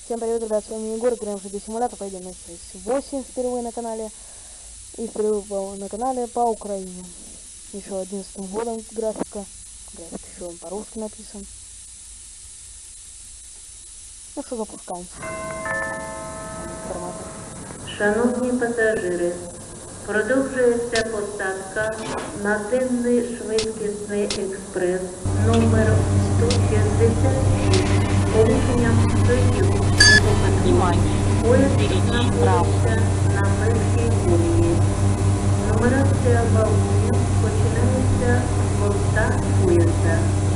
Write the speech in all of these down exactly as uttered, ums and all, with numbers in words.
Всем привет, ребят, с вами Егор, играем в джи ди Simulator, пойдем на часть восемь впервые на канале. И впервые на канале по Украине. Еще одиннадцатым годом графика. График еще по-русски написан. Ну что, запускаемся. Информатор. Шановні пасажири, продовжується посадка на денний швидкісний експрес номер сто шістдесят шість з полученням Союз Дніпропетровськ. Поїзд знаходиться на першій колії. Нумерація вагонів починається з борта поїзда.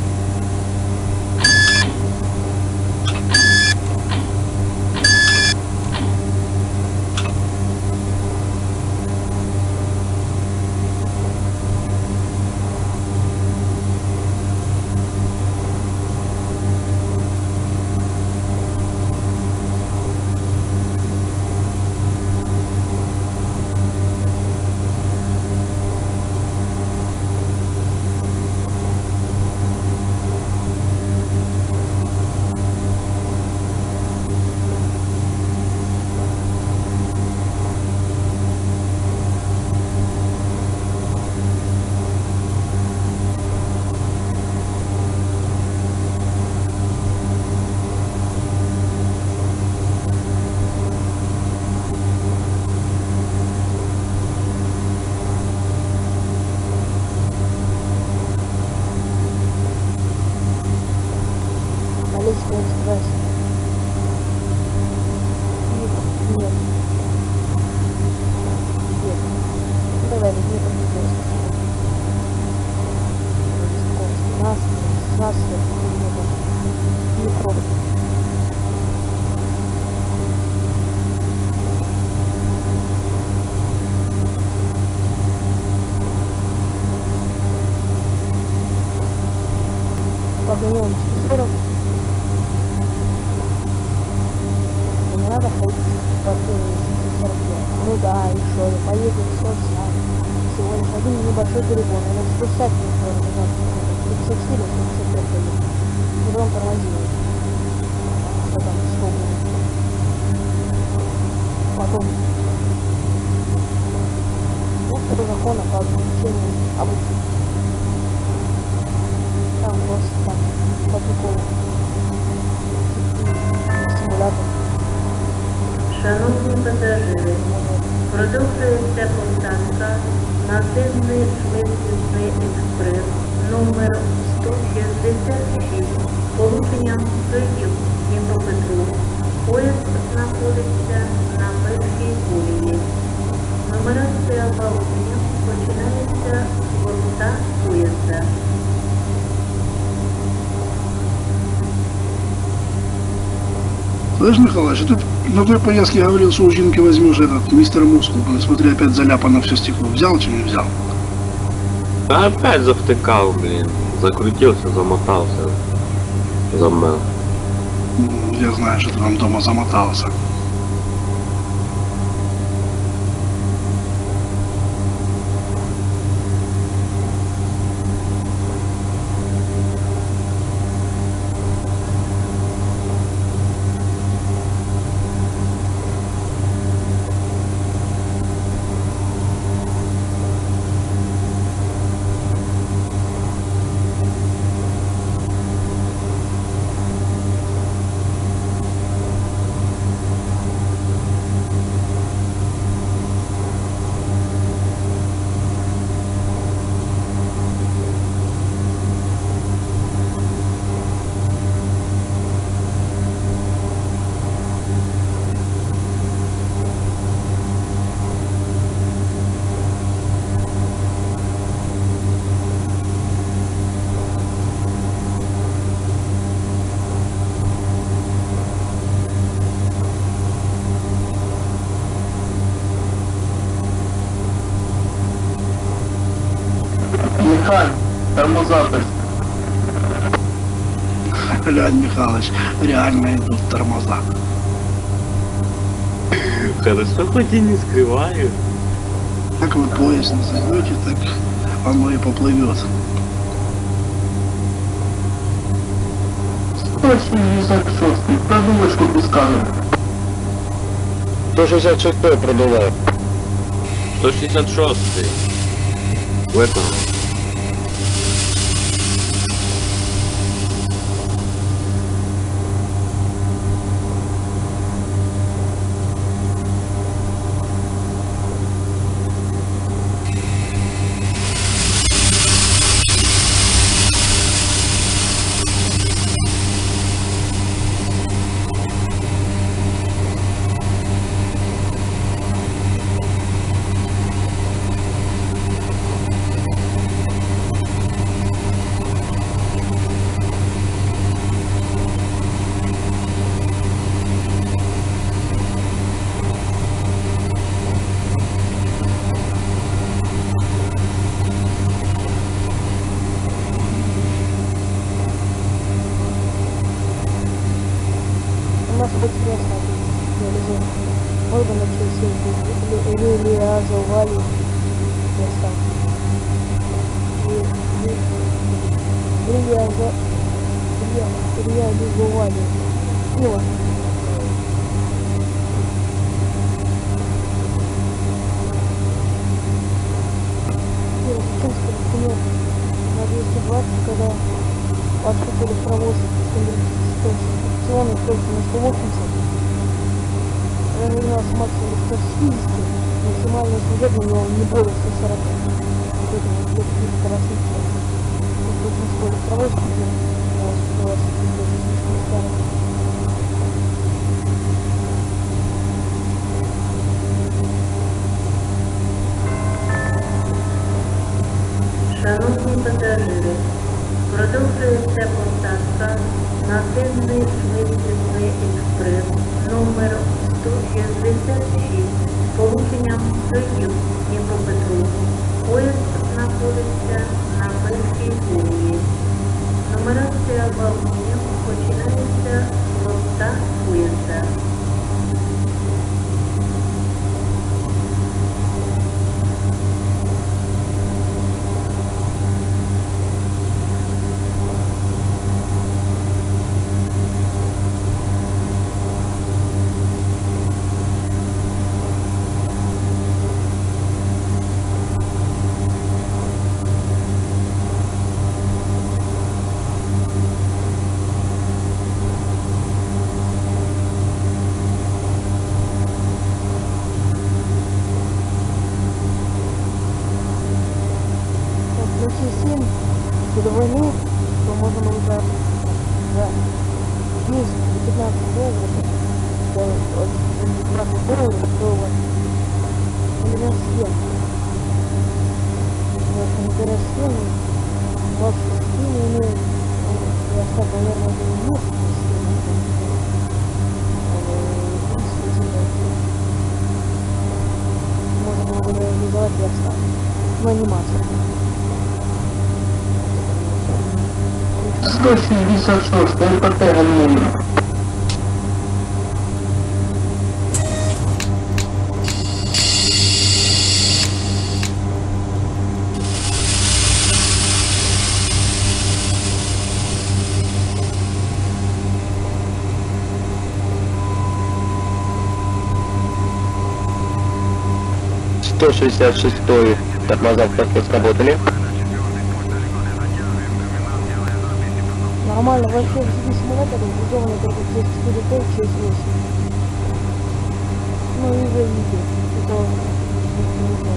Полицейский экспресс. Нет. Нет. Нет. Ну, давай, возьми полицейский. Нас, нас, Днепров. Погоняем сорок. Не надо ходить по сорок. Ну да, еще и поедем сто шестьдесят. Всего лишь один небольшой перегон. Это сто шестьдесят километров. пятьдесят четыре, пятьдесят пять поедем. И потом тормозим. Что там, сто минут. Потом. Вот по закону, по ограничению обычно. Там просто так, по приколу. Симулятор. Шановні пасажири, продовжується посадка на денний швидкісний експрес номер сто шістдесят шість з полученням Союз Дніпропетровськ. Поїзд знаходиться на першій колії. Нумерація вагонів починається з борта поїзда. Слышь, Михалыч, а ты на той поездке говорил, что у Жинки возьмешь этот мистер Мускул. Смотри, опять заляпано все стекло. Взял, чи не взял? Да опять завтыкал, блин. Закрутился, замотался. Замел. Я знаю, что ты там дома замотался. Михаль, тормоза. Глянь, Михалыч, реально идут тормоза. Хорошо, хоть и не скрываю. Как вы поезд назовете, так оно и поплывет. сто шестьдесят шесть, продувочку без камеры. сто шестьдесят шесть продуваю. сто шестьдесят шесть. В этом. Может быть интересно, реализуем органы через или или разовали места. Или реализовали. Ну вот. Чеченский документ на двести двадцать, когда отшутили провоз инвестиционный только на сто восемьдесят, разогнался максимум сто семьдесят, максимальный служебный у него не более ста сорока. Вот это вот где-то три скоростных. Вот тут на сколько провоз купил, на сто двадцать, слишком старый. Шановні пасажири, продовжується посадка на денний швидкісний експрес номер сто шістдесят шість з полученням Київ Дніпропетровськ. Поїзд знаходиться на першій лінії. Нумерація вагонів починається з моста поїзда. До войны, то можно уже за десять пятнадцать долларов, до двадцать долларов, то интерес схем. Интерес схемы, ваши схемы имеют, я так, наверное, это не есть схемы. Можно было бы реализовать и оставить. Но анимация. сто шестьдесят шесть, МПТ номер. сто шестьдесят шесть тормоза в корпус работали. Нормально, вообще в симулятор реализованы только через четыре Т, через восемь. Ну и уже видео. Это не знаю.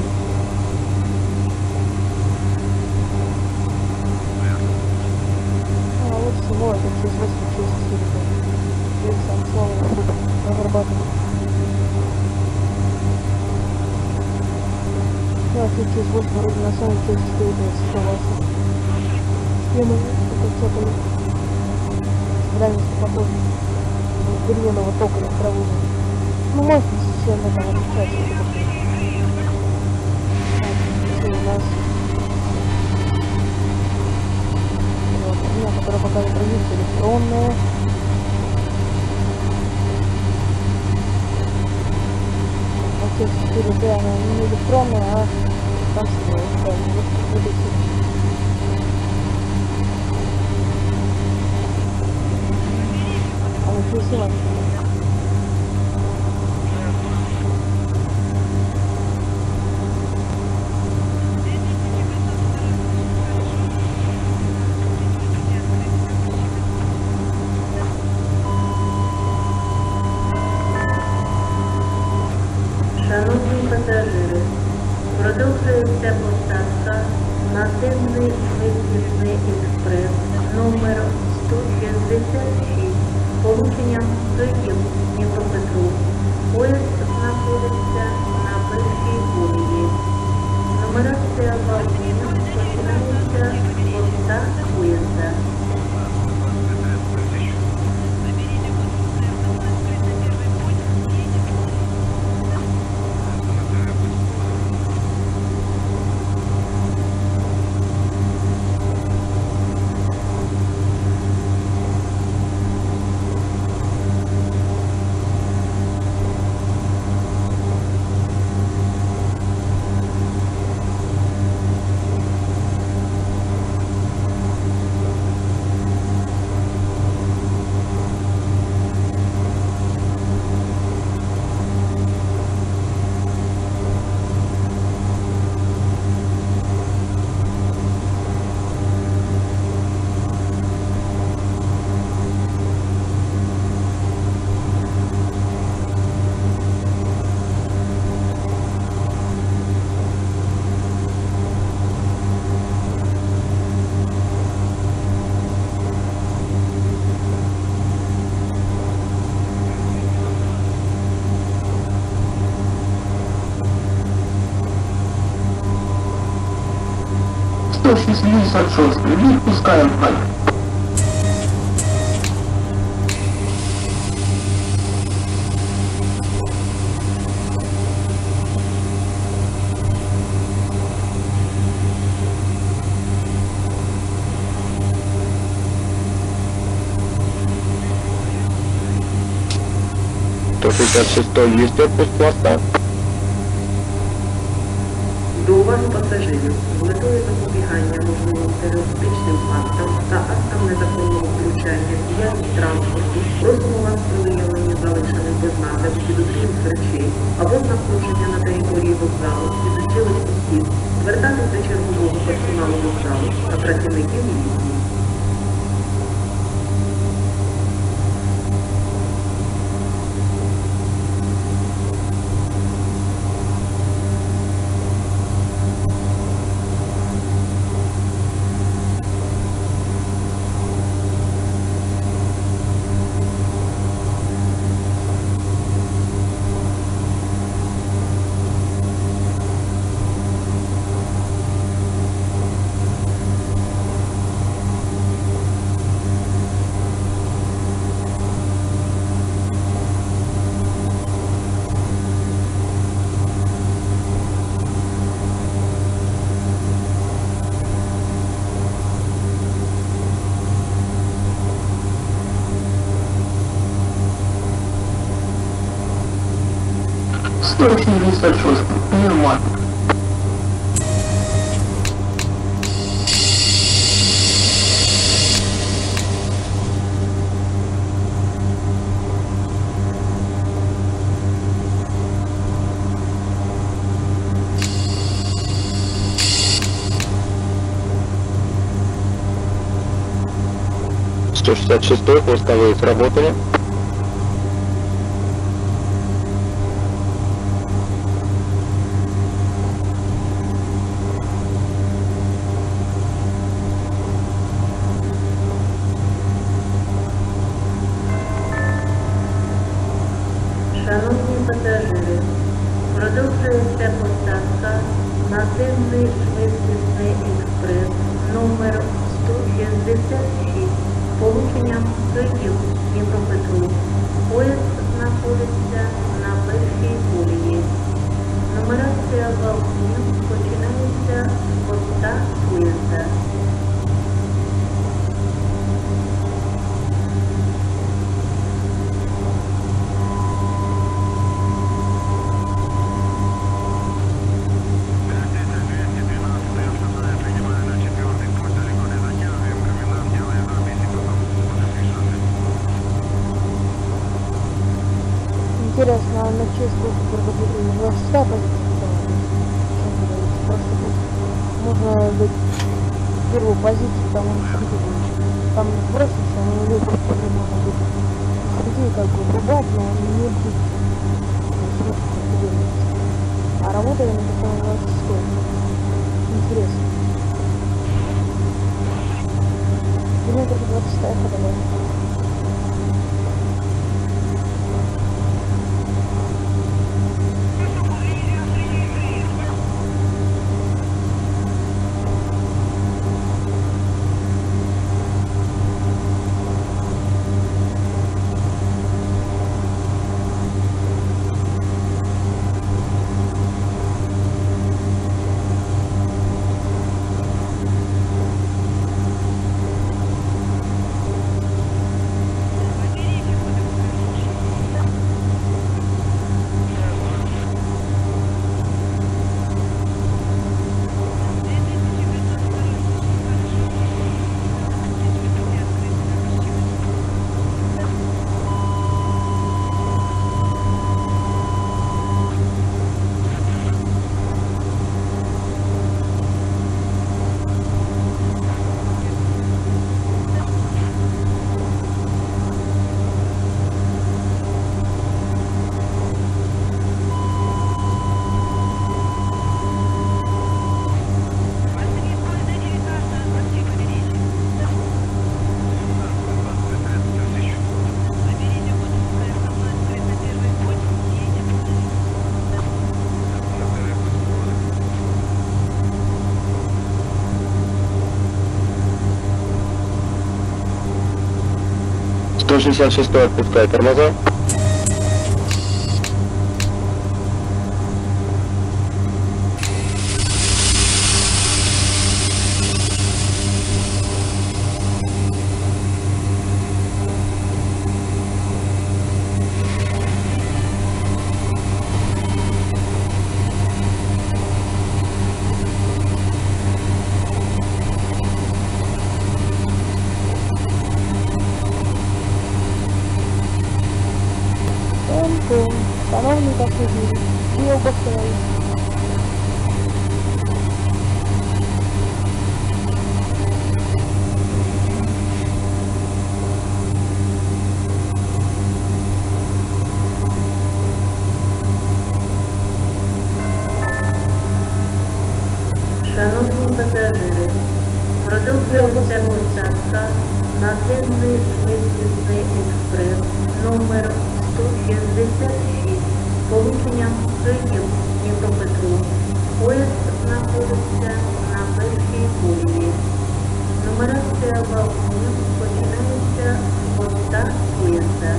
А вот всего это через восемь, через четыре Т. Через сам слово разрабатывать. Ну а через восемь вроде на самом через четыре Т согласен. Схемы, это всякое. Дальность похожа переменного тока электровоза. Ну, мощность чем это отличается. Так, у нас вот, у меня, которая пока не проявится, электронная. Вот четыре Т, она не электронная, а там что, Красиво. Шановні пасажири, продовжується посадка на Денний швидкісний експрес номер сто шістдесят шість з полученням Київ-Дніпропетровськ. Поїзд знаходиться на першій колії. Нумерація вагонів починається з хвоста поїзда. сто шістдесят шість. Відпускаємо хай. сто шестьдесят шесть есть отпуск хвоста? До уваги пасажирів з метою запобігання можливим терористичним актам та актам незаконного включання в діяльність транспорту просимо вас при виявленні залишених без нагляду підозрілих речей або знаходження на території вокзалу підозрілих осіб звертатись до чергового персоналу вокзалу та працівників міліції. сто шістдесят шість. Нормально. сто шестьдесят шесть хвостовые сработали. Шановні пасажири, продовжується посадка на Денний швидкісний експрес номер сто шістдесят шість з полученням Київ-Дніпропетровськ. Поїзд знаходиться на першій колії. Нумерація вагонів починається з хвоста поїзда. Интересно, а на честь будет приготовлена двадцать шестая позиция? Просто можно дать первую позицию, там он там бросится, но ее просто можно будет людей как бы рубать, но он не будет. А работали на таком двадцать шестой. Интересно. Или это двадцать шестая фотография? сто шестьдесят шестой отпускает тормоза. Шановні пасажири, і обостроїть. Шановні пасажири, продовжується посадка на денний швидкісний експрес номер сто шістдесят шість з полученням Київ-Дніпропетровськ. Поїзд знаходиться на першій колії. Нумерація вагонів починається з хвоста поїзда.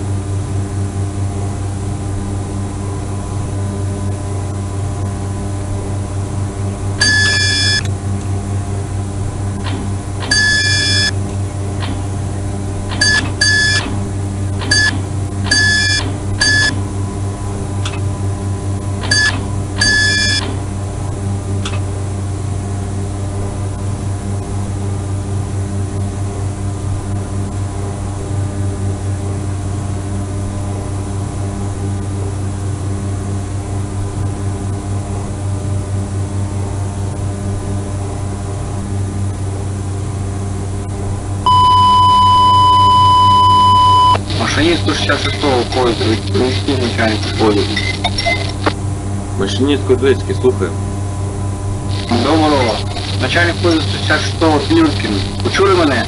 Машинист сто шестьдесят шестого поезда, привести начальника поезда. Машиніст Кудрицький, слухаю. Доброго. Начальник поезда сто шістдесят шостого Пілюткін. Почули мене?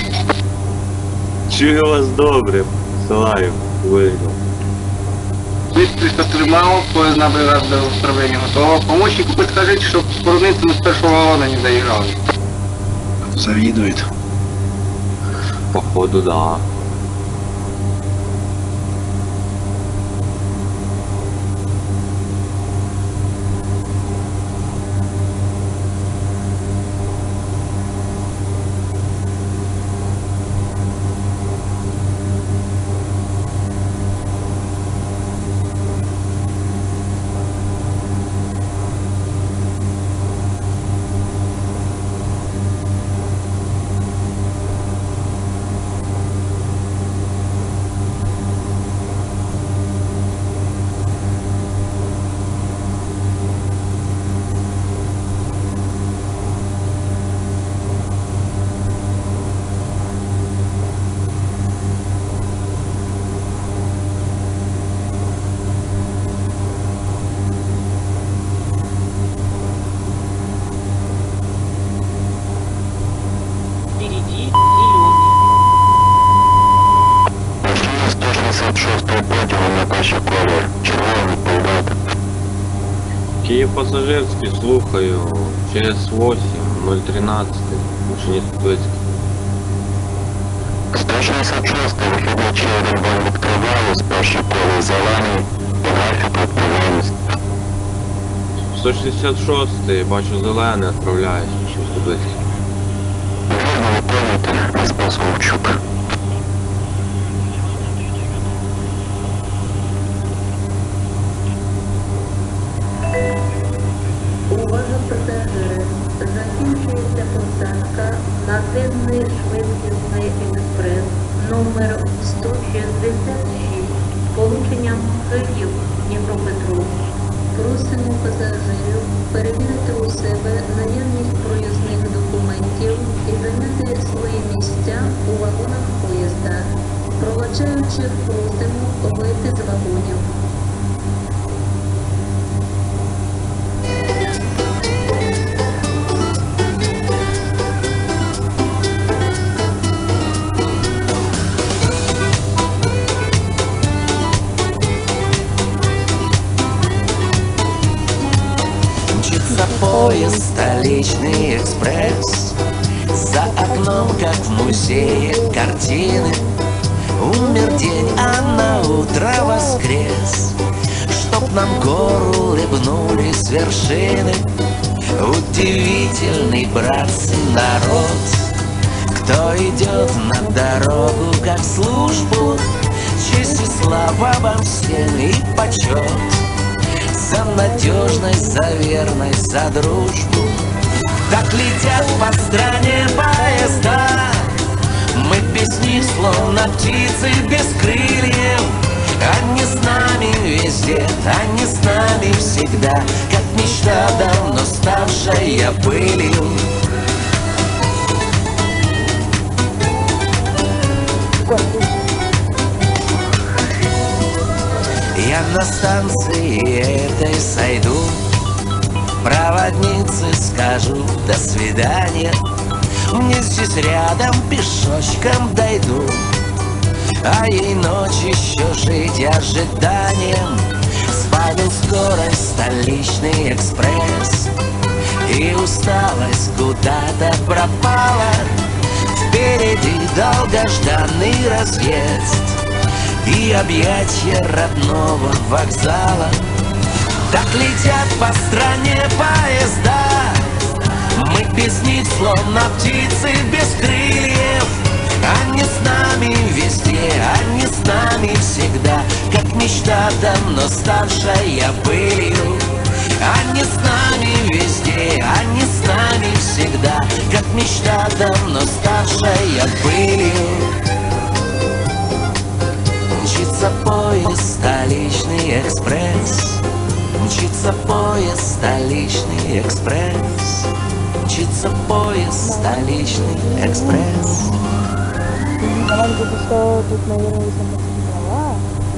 Чую вас добре. Посилаю. Вийду. Швидкість отримав, поїзна бригада до управління готова. Помощнику підкажіть, щоб спорудницями з першого вагона не заіграли. Завидует. Походу, да. Киев пассажирский, слухаю, ЧС восемь, ноль тринадцать, машинист Турецький. сто шестьдесят шесть, вихідний червень вам відкривали, перші коло зелений, графік відповідальність. сто шістдесят шість, бачу зелений, відправляюсь, щось Турецький. Вірно виконуйте, Еспрес Вовчук. Увага пасажири! Закінчується посадка на денний швидкісний експрес номер сто шістдесят шість з полученням Київ Дніпропетровськ. Просимо пасажирів перевірити у себе наявність проїзних документів і зайняти свої місця у вагонах поїзда. Проводжаючих просимо вийти з вагонів. Мчится поезд, столичный экспресс. За окном, как в музее, картины. Умер день, а на утро воскрес. Чтоб нам гору улыбнули с вершины. Удивительный, братцы, народ. Кто идет на дорогу, как службу. Честь и слава вам всем и почет. За надежность, за верность, за дружбу. Так летят по стране поезда. Мы без них словно птицы без крыльев. Они с нами везде, они с нами всегда. Как мечта, давно ставшая былью. Я на станции этой сойду, проводнице скажу до свидания. Мне здесь рядом пешочком дойду, а ей ночь еще жить ожиданием. Сбавил скорость столичный экспресс, и усталость куда-то пропала. Впереди долгожданный разъезд и объятия родного вокзала. Так летят по стране поезда. Мы без них словно птицы без крыльев. Они с нами везде, они с нами всегда. Как мечта, давно ставшая былью. Они с нами везде, они с нами всегда. Как мечта, давно ставшая былью. Мчится поезд, столичный экспресс. Мчится поезд, столичный экспресс. Мчится поезд, столичный экспресс. Давай где-то что тут, наверное, если мы права.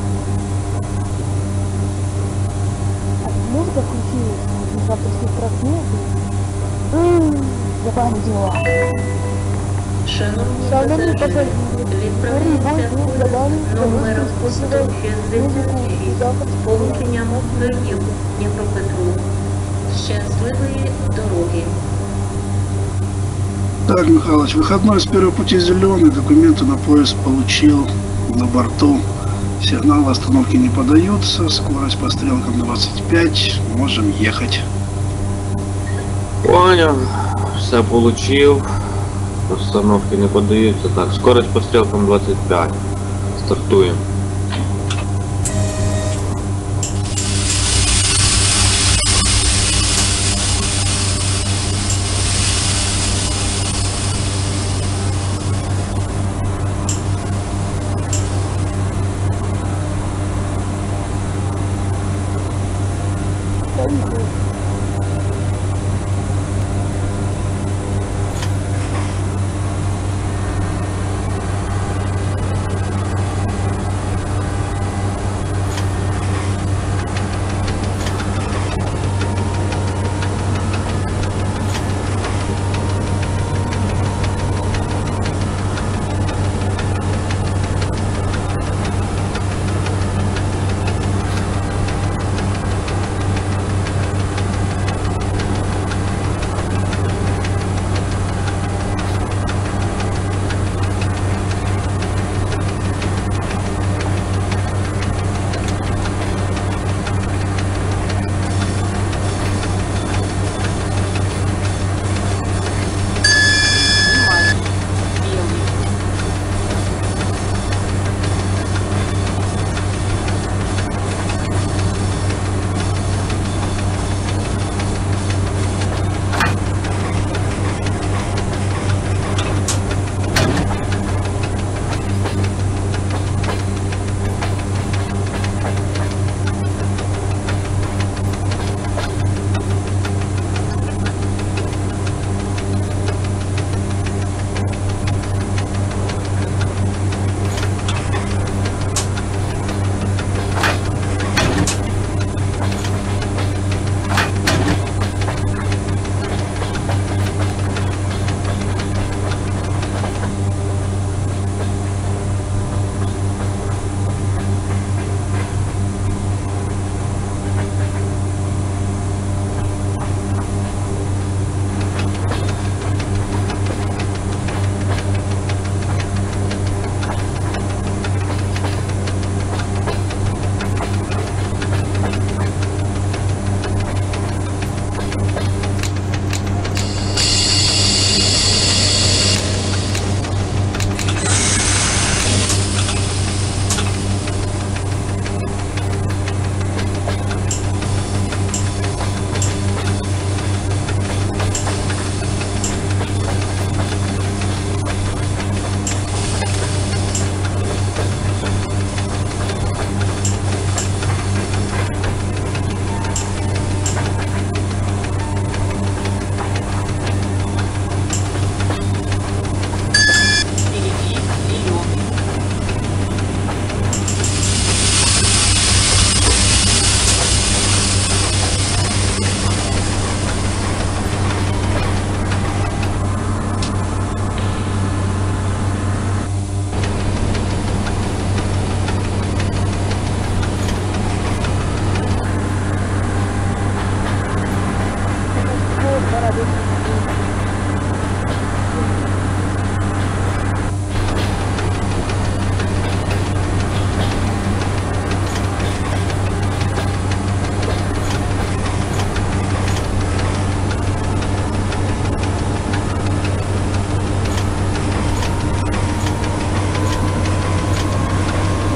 А музыка включилась, не запустить трек нет. Забандила. Шановні Шановні пасажири, пасажири, відправляється поїзд номер сто шістдесят шість з полученням Київ Дніпропетровськ. Щасливої дороги! Так, Михалыч, выходной с первого пути зеленый, документы на поезд получил на борту. Сигналы остановки не подаются, скорость по стрелкам двадцать пять, можем ехать. Понял, все получил. Установки не подаются. Так, скорость по стрелкам двадцать пять. Стартуем.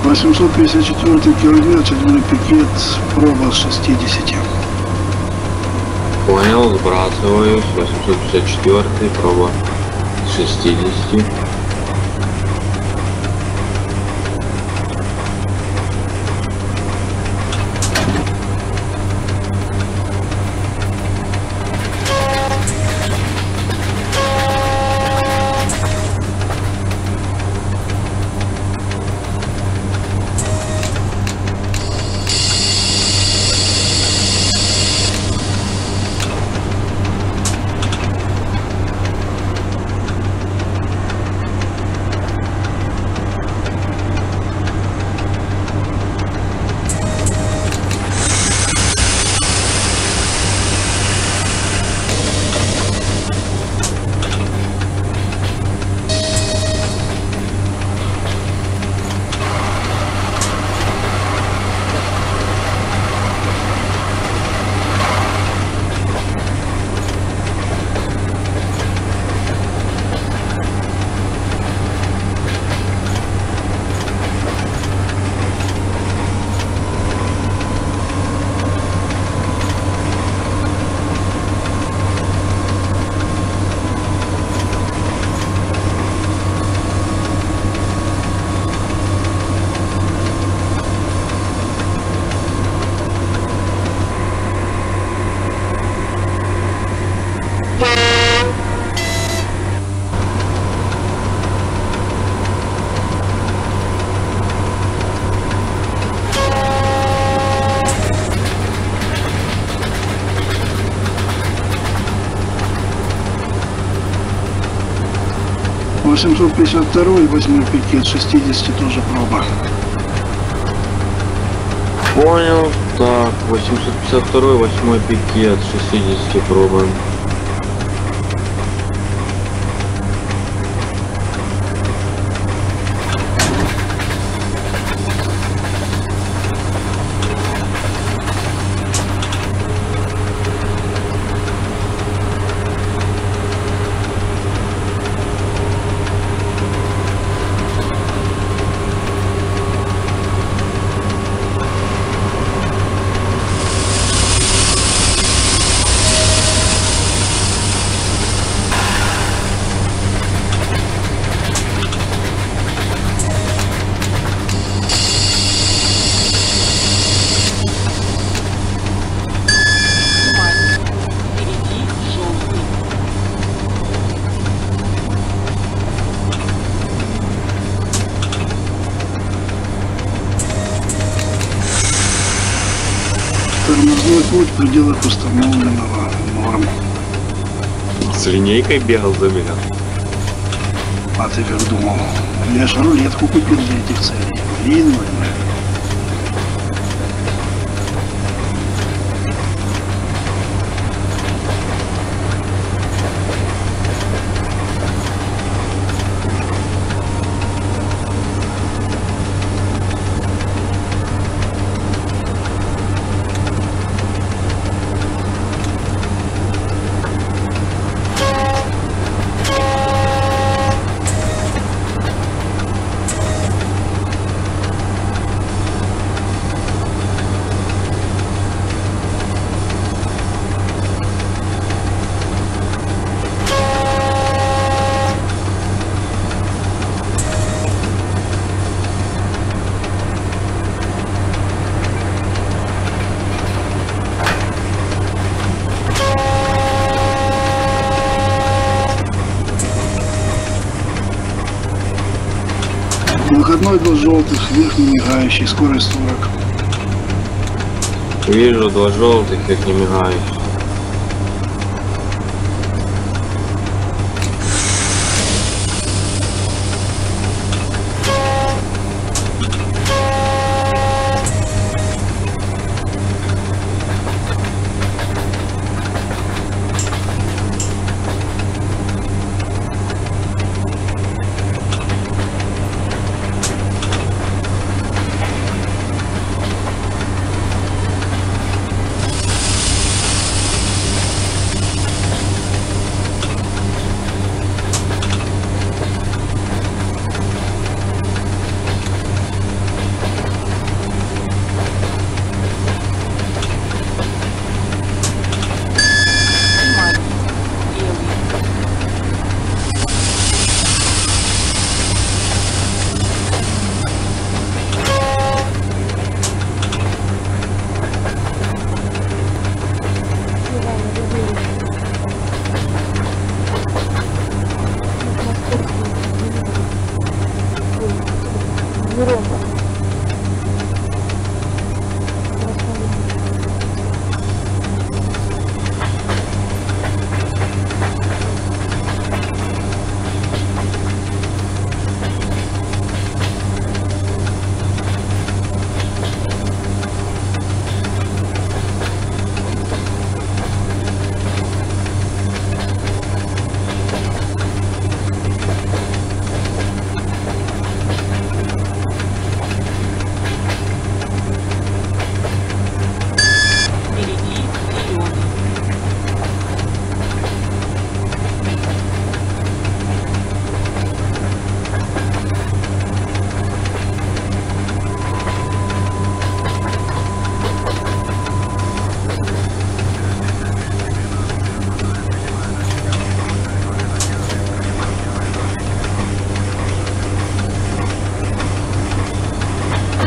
восемьсот пятьдесят четвёртый километр, седьмой пикет, проба с шестидесяти. Понял, сбрасываюсь. восемьсот пятьдесят четвёртый, проба с шестидесяти. восемьсот пятьдесят второй, восьмой пикет, шестидесяти тоже проба. Понял. Так, восемьсот пятьдесят второй, восьмой пикет, шестидесяти проба. Тормозной путь в пределах установленного норм. С линейкой бегал за меня. А ты как думал? Я же рулетку купил для этих целей. Блин, мой. Выходной до желтых, верхний мигающий, скорость сорок. Вижу два желтых, как не мигающих.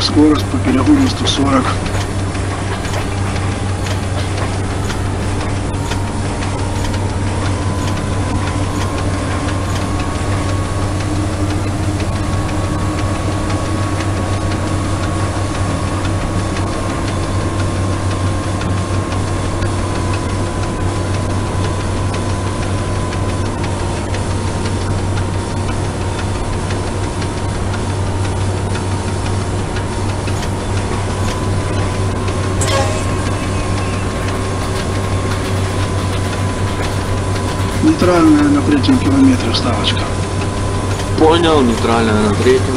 Скорость по перегону сто сорок. Нейтральная на третьем километре вставочка. Понял, нейтральная на третьем.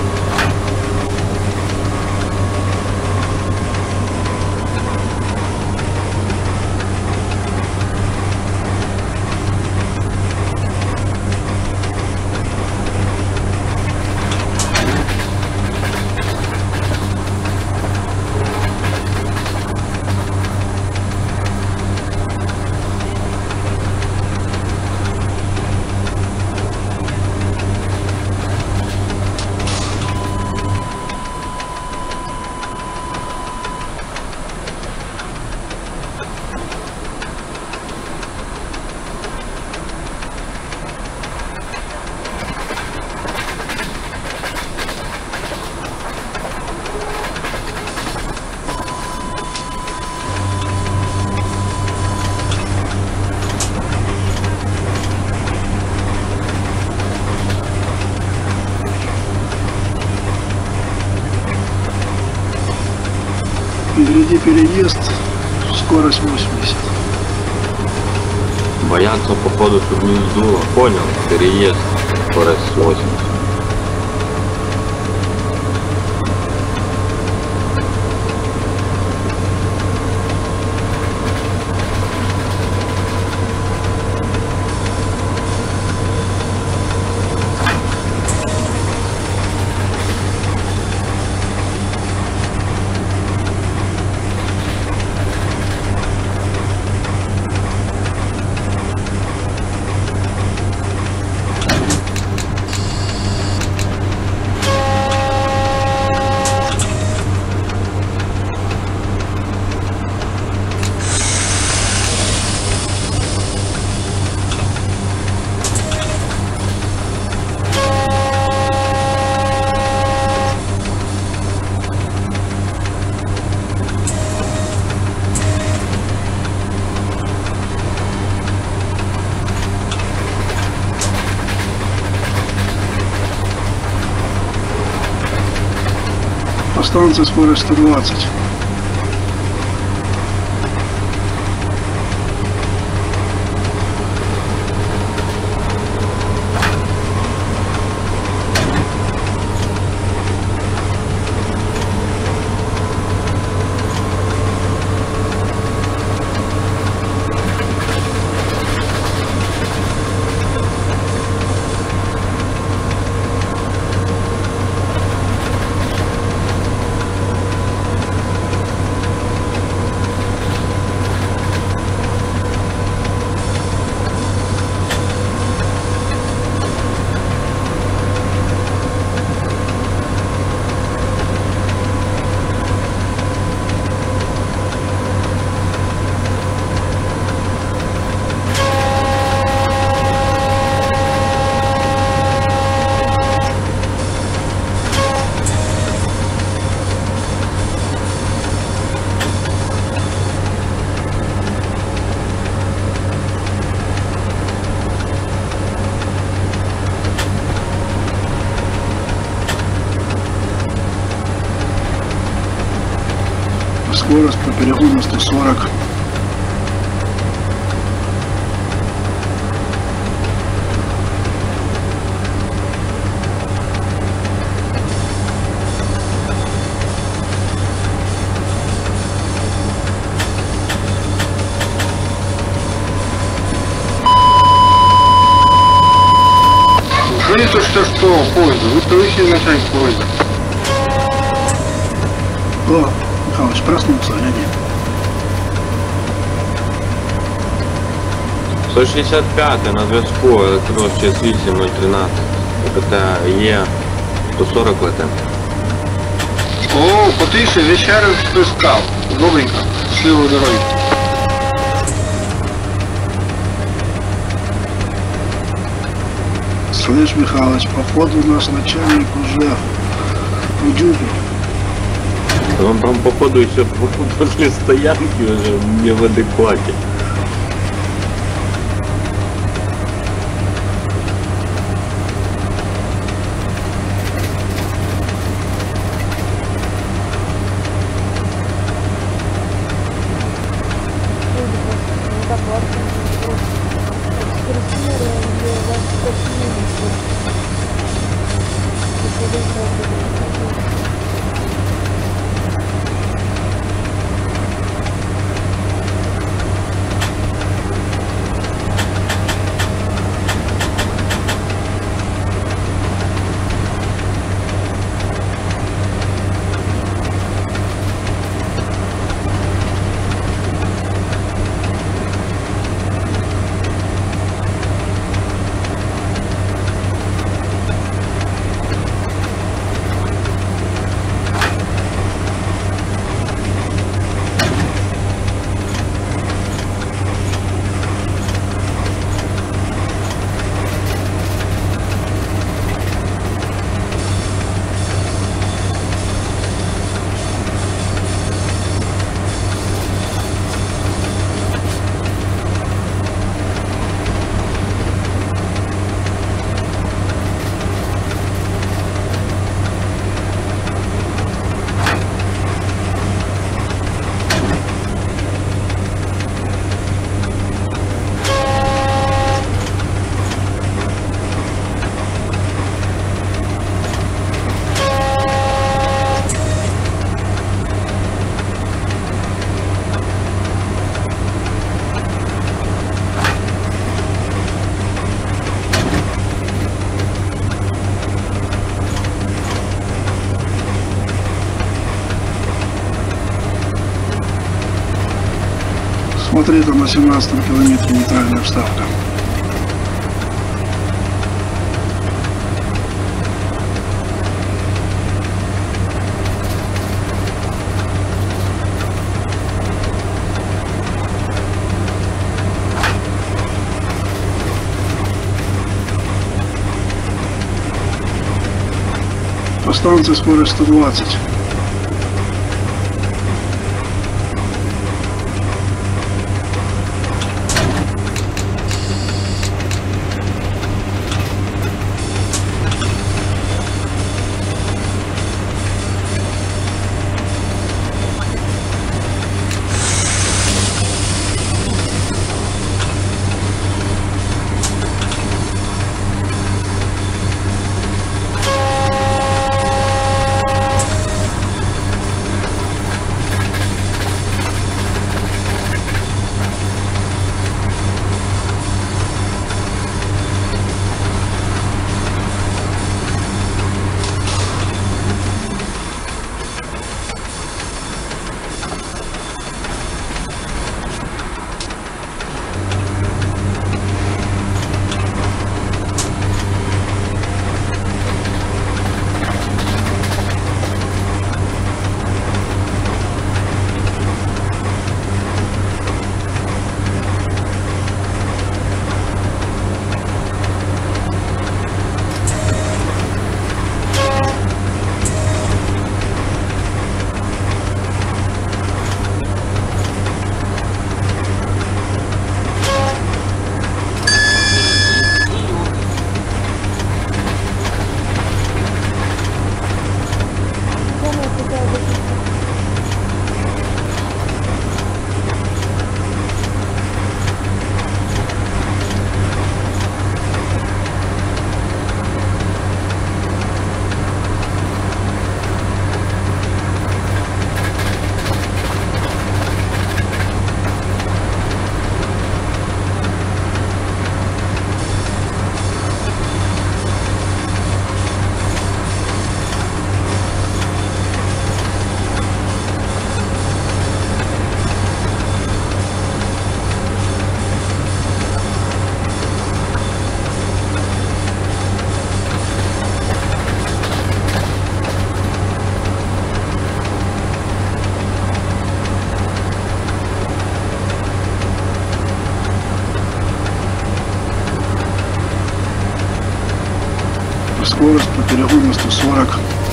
Впереди переезд, скорость восемьдесят. Боятся походу, чтобы не сдуло. Понял, переезд, скорость восемьдесят. По станции скорость сто двадцать. Скорость по перегону сто сорок. Говорит, что что поезд, вы товарищи начальник поезда. О, Михалыч проснулся, гляди. сто шестьдесят пять на зв'язку, електронос шість вісім нуль тринадцять, КТ Е сто сорок летим. О, потише, вечерю спискав. Добренько. Щасливої дороги. Слышь, Михалыч, походу наш начальник уже в дюбе. Он там походу еще после стоянки уже не в адеквате. Смотри, там на семнадцатом километре нейтральная вставка. По станции скорость сто двадцать. Скорость по перегону сто сорок.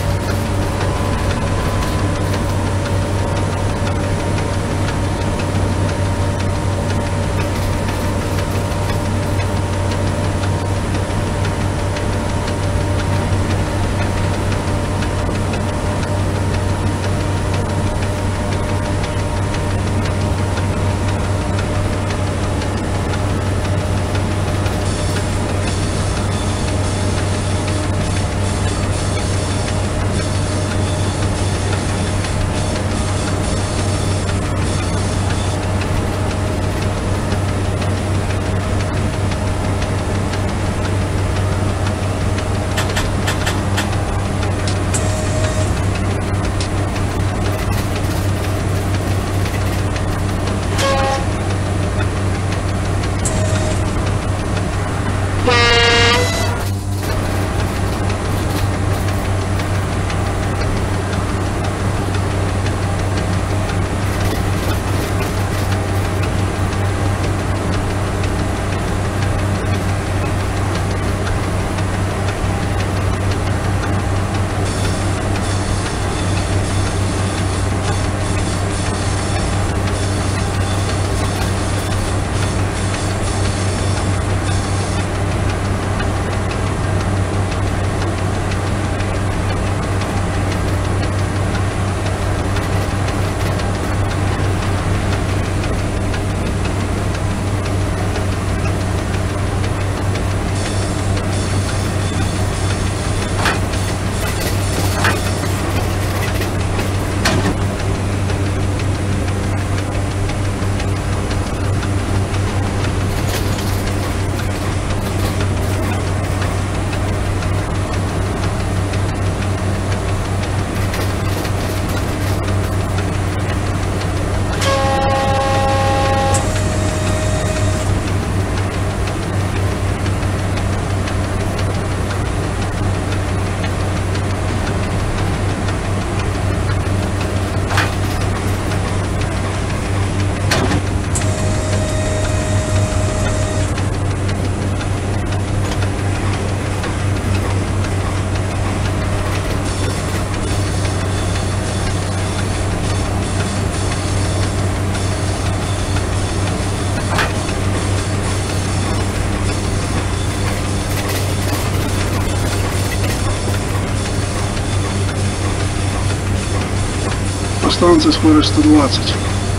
По станции скорость сто двадцать.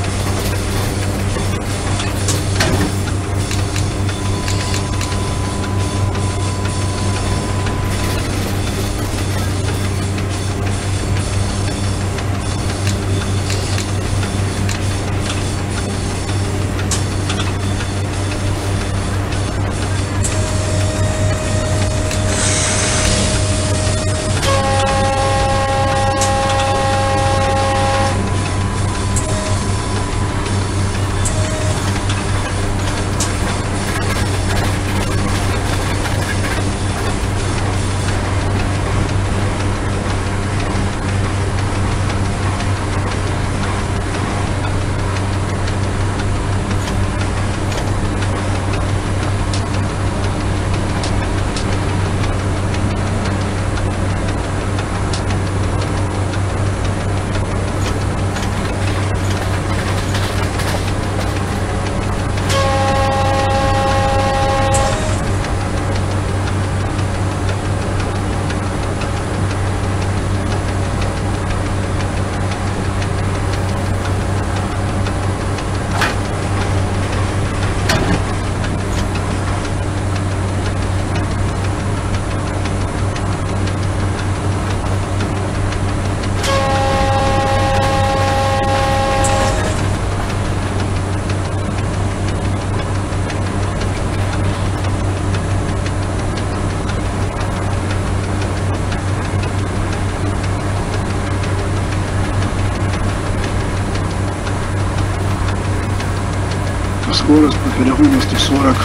Скорость по перегону сто сорок.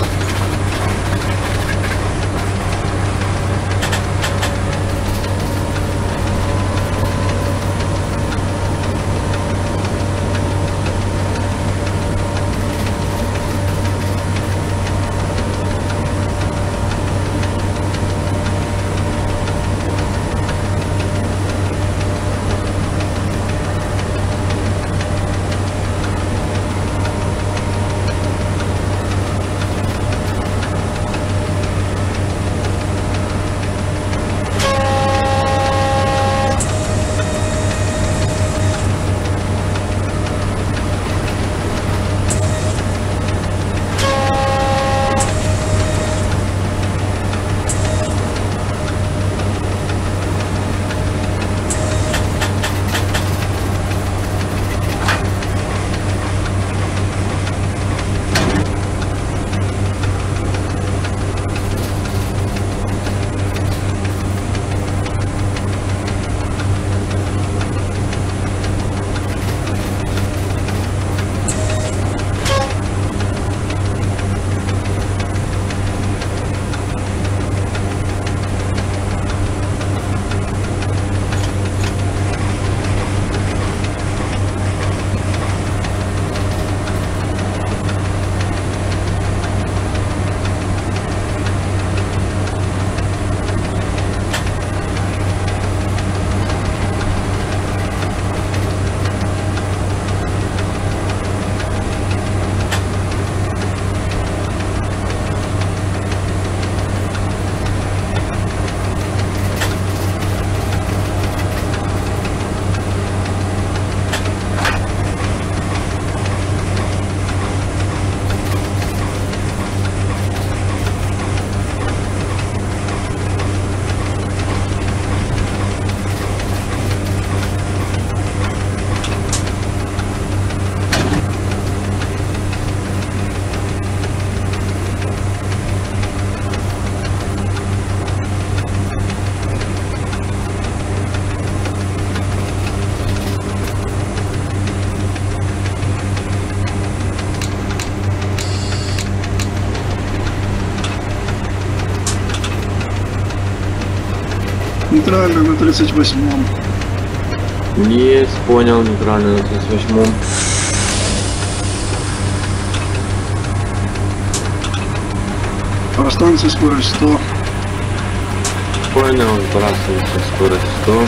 нейтрально на тридцать восьмом. Есть, понял, нейтрально на тридцать восьмом. По станции скорость сто. Понял, сбрасывается скорость сто.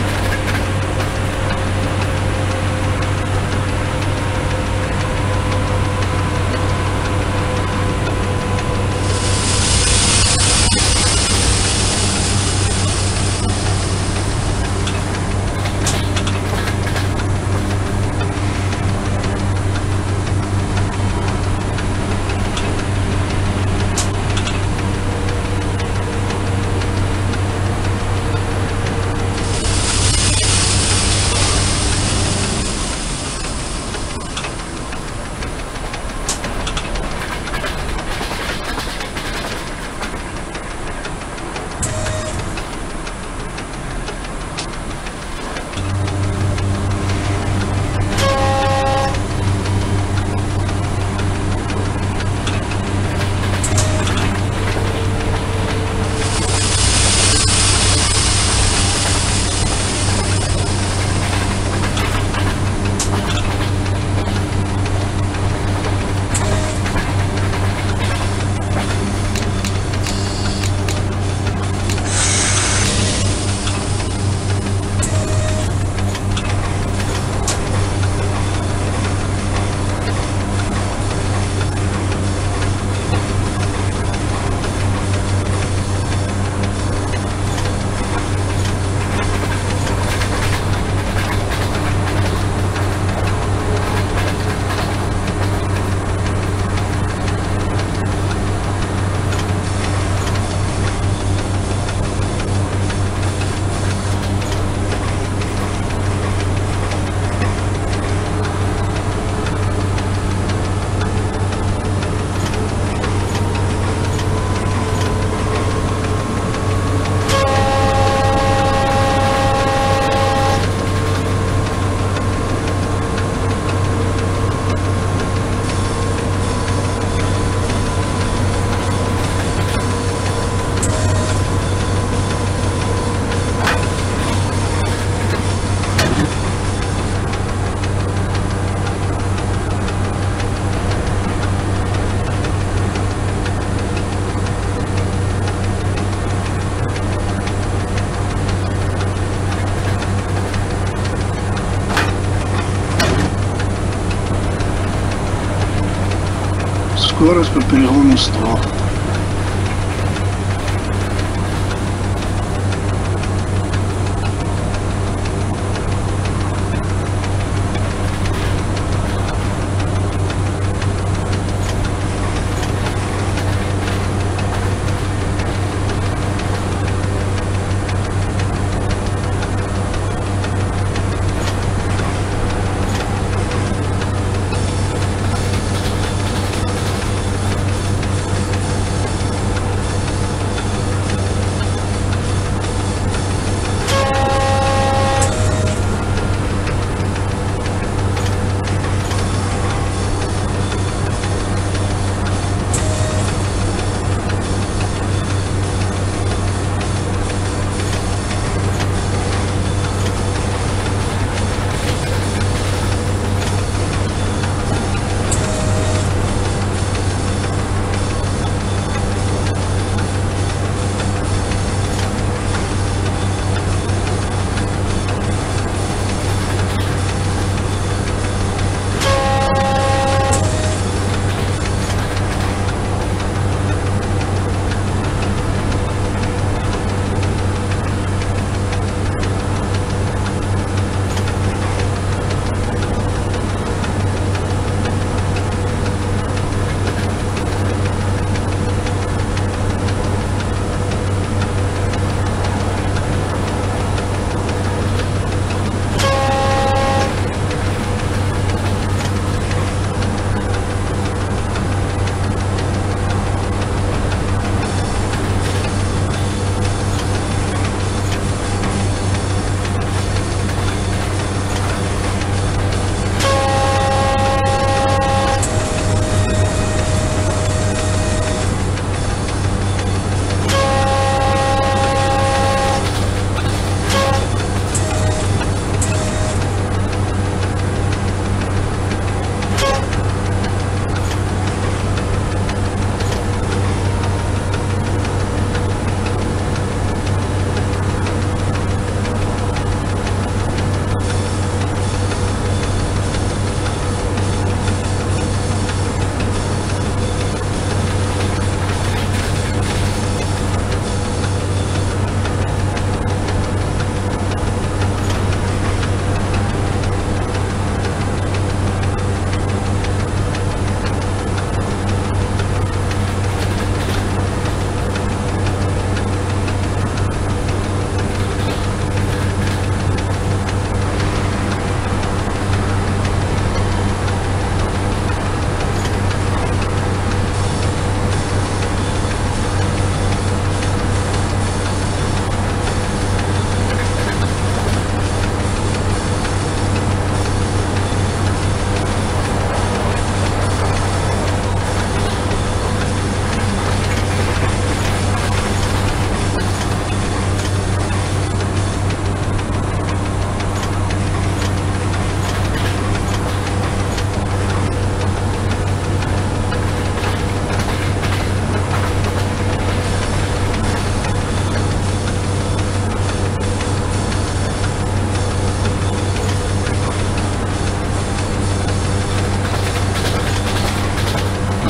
Скорость по перегону сто.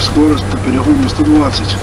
Скорость по перегону сто двадцать.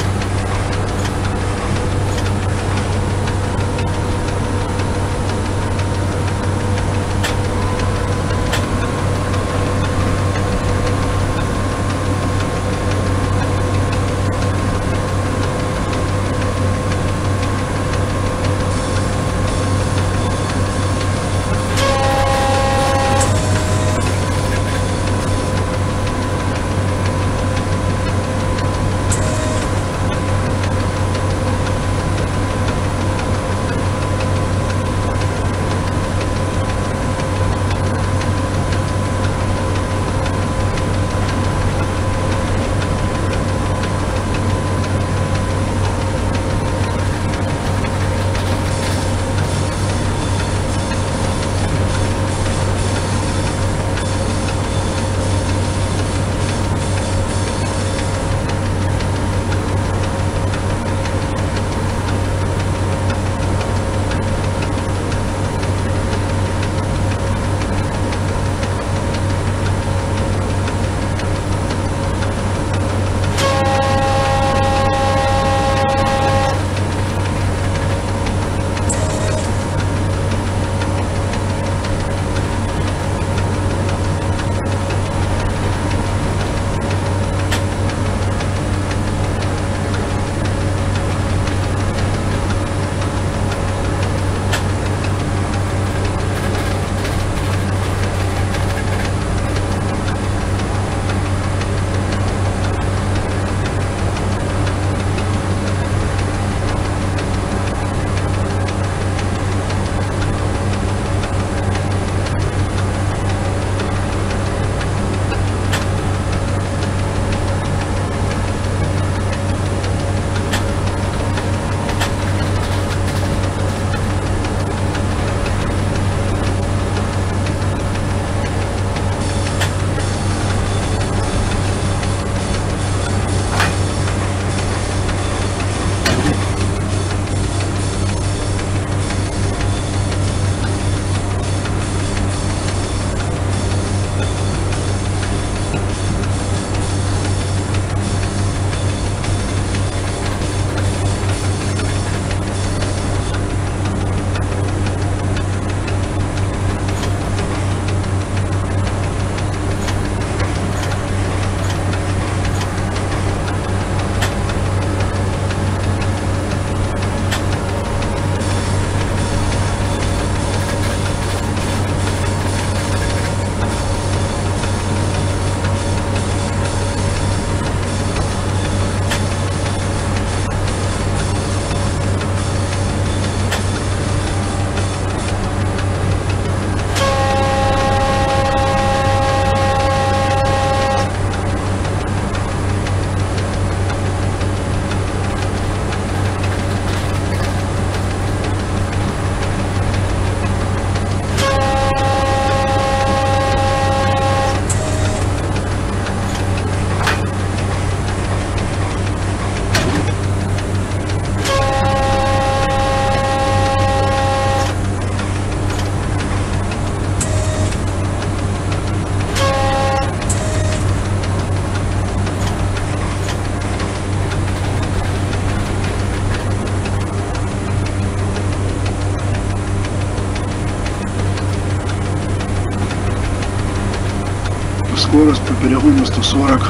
Скорость по перегону сто сорок.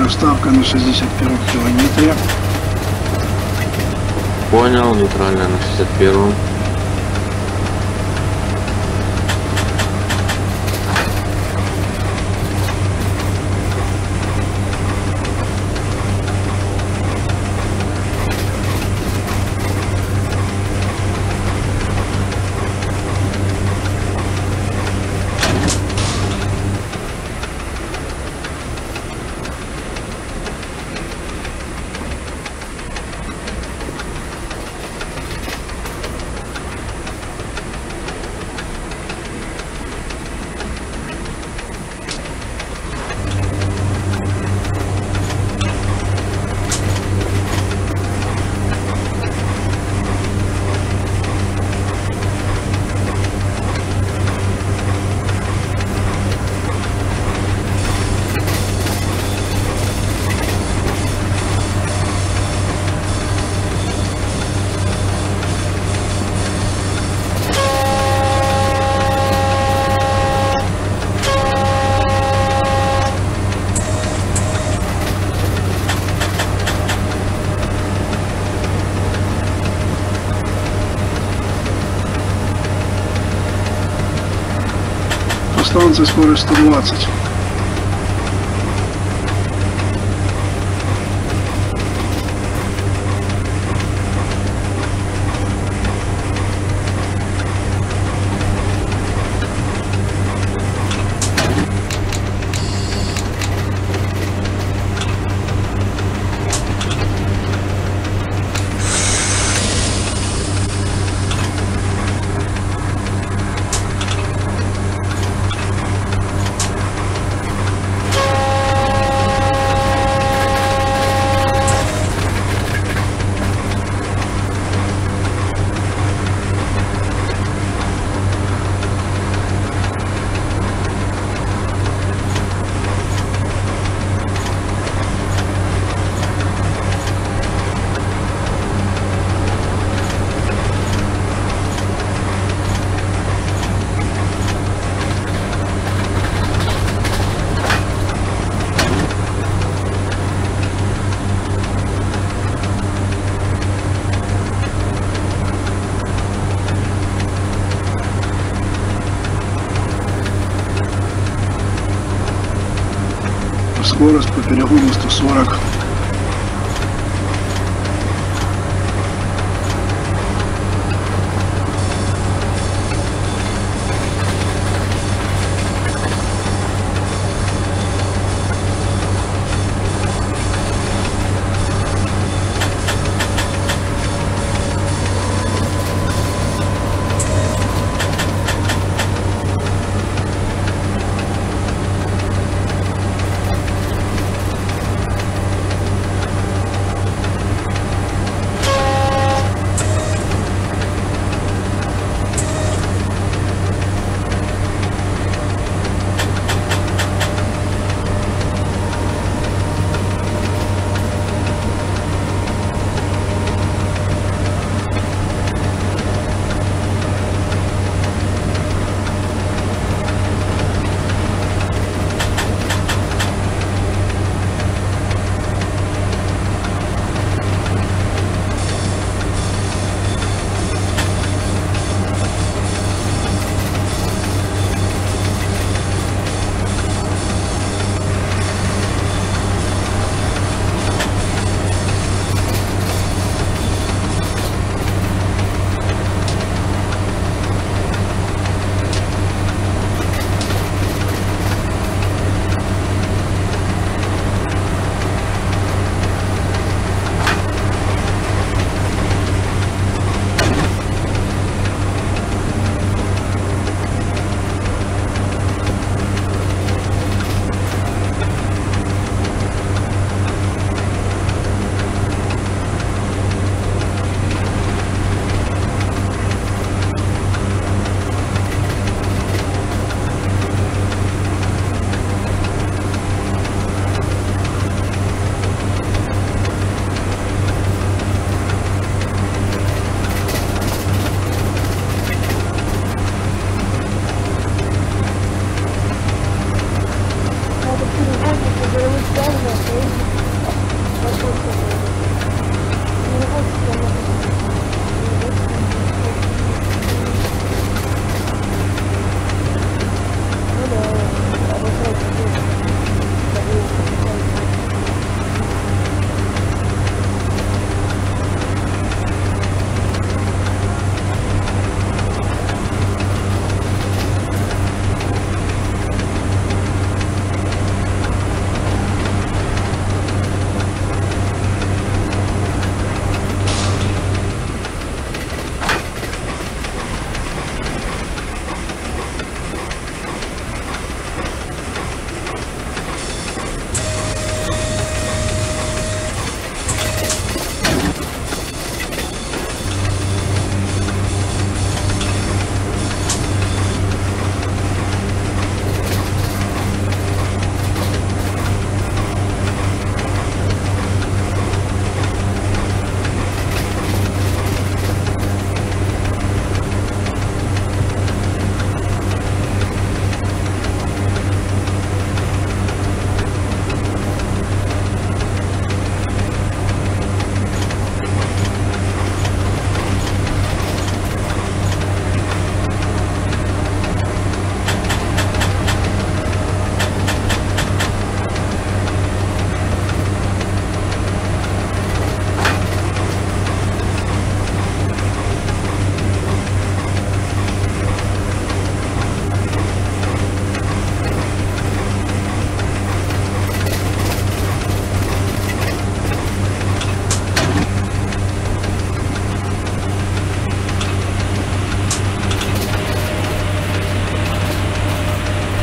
ставка на шестьдесят первом километре. Понял, нейтральная на шестьдесят первом. Станция скорость сто двадцать. Скорость по перегону сто сорок.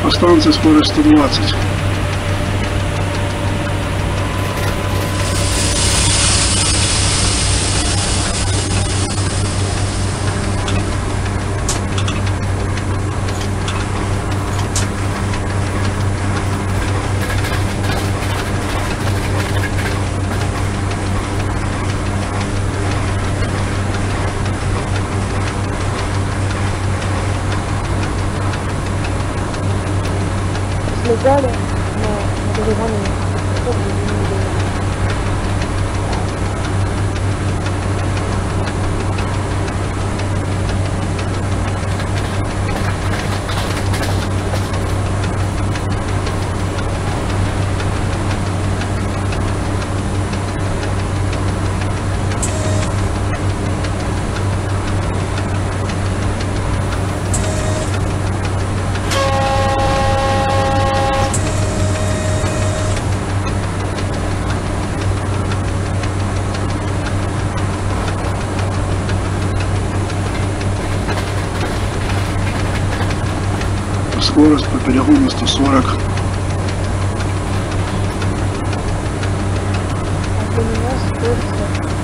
По станции скорость сто двадцать. Слегали, но на деревянном не Скорость по перегону сто сорок. а для меня скорость.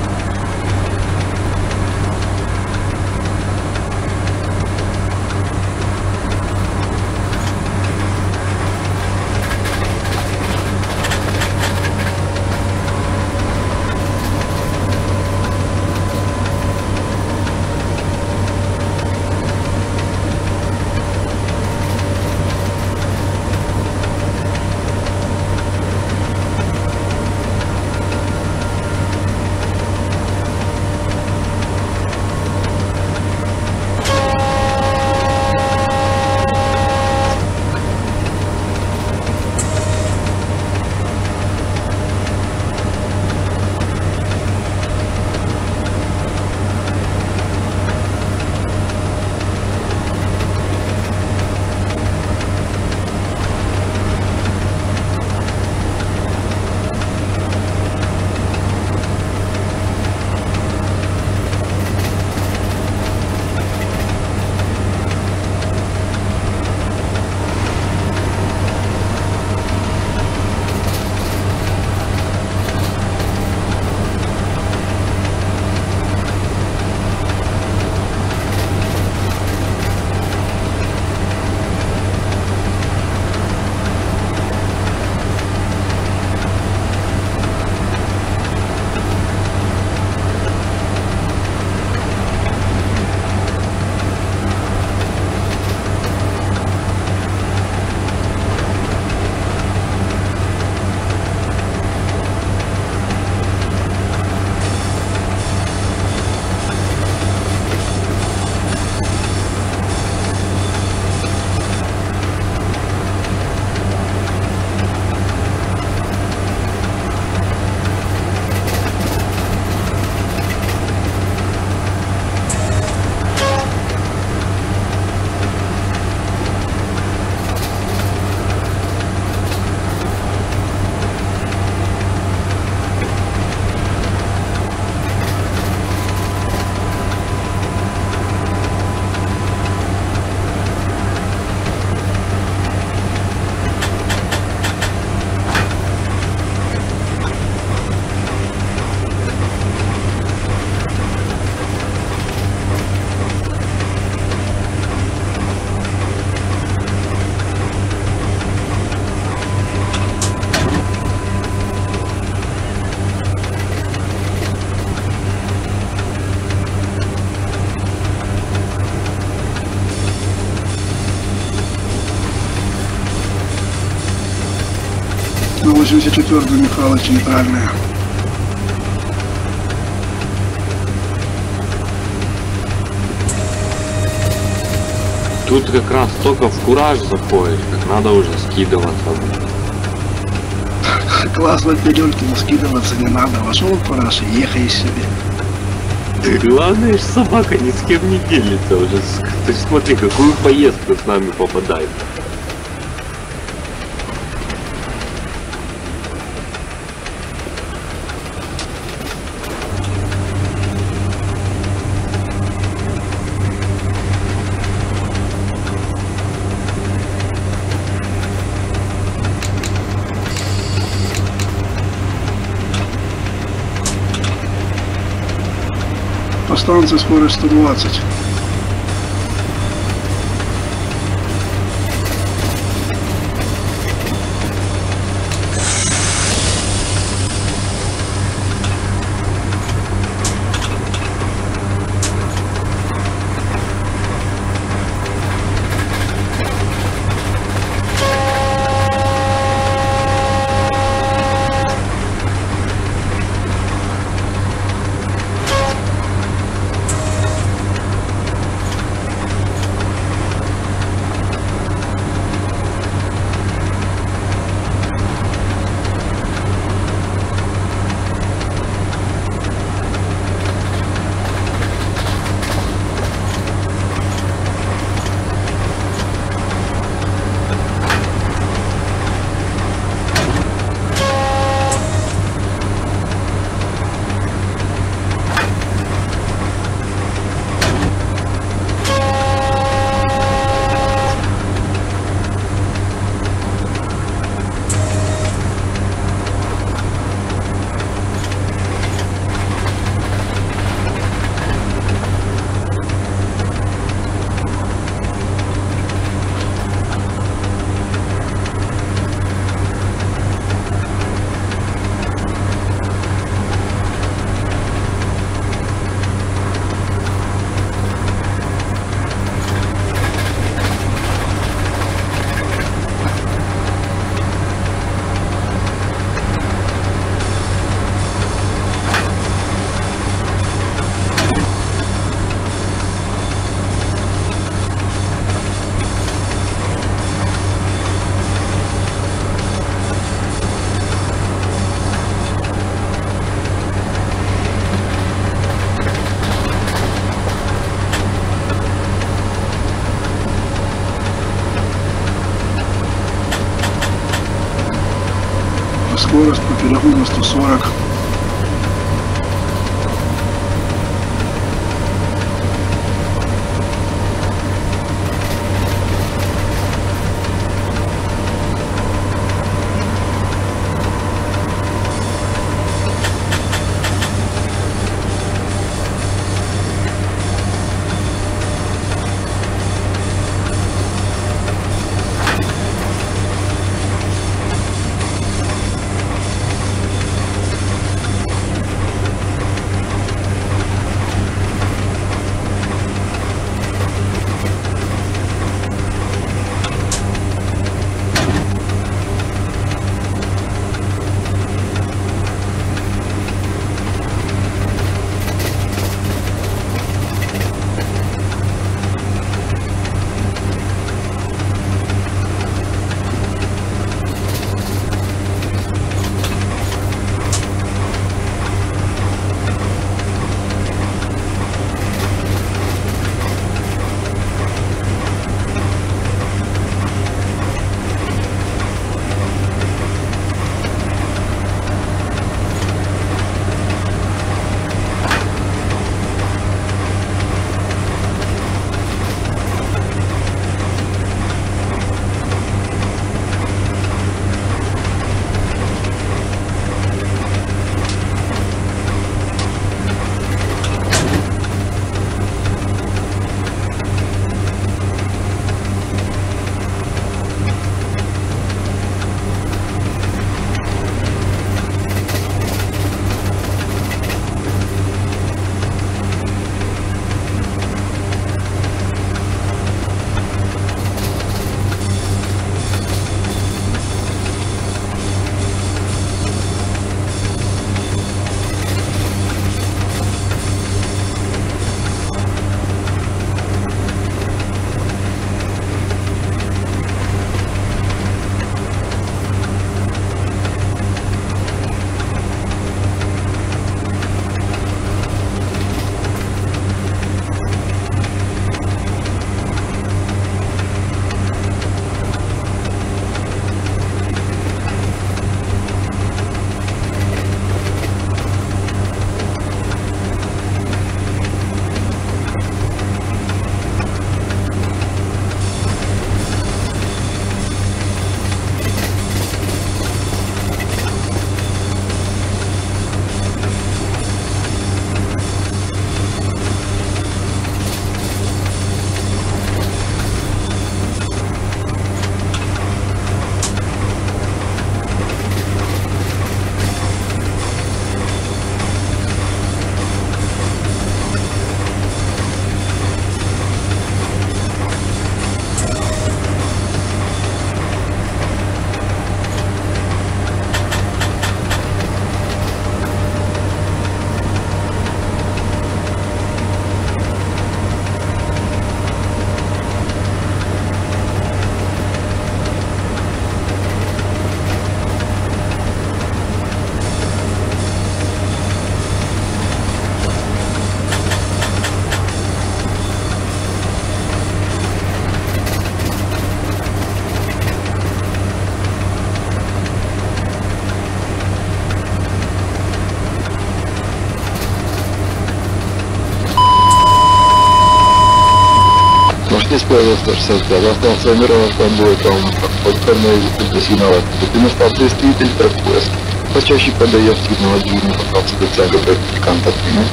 На восемьдесят четвёртую Михалыч нейтральная. Тут как раз только в кураж заходишь, как надо уже скидываться. Классно вперёдки, но скидываться не надо. Вошел в кураж и ехай себе. Главное, что собака ни с кем не делится уже. Ты смотри, какую поездку с нами попадает. станции скорость сто двадцать. Скорость по перегону сто сорок. исправил сто шестьдесят пять, остался Миронов, там будет там подходной сигнала. Демонстрация истребитель траквест. Почаще подает сигнал движения, пытался до тяга практиканта принять.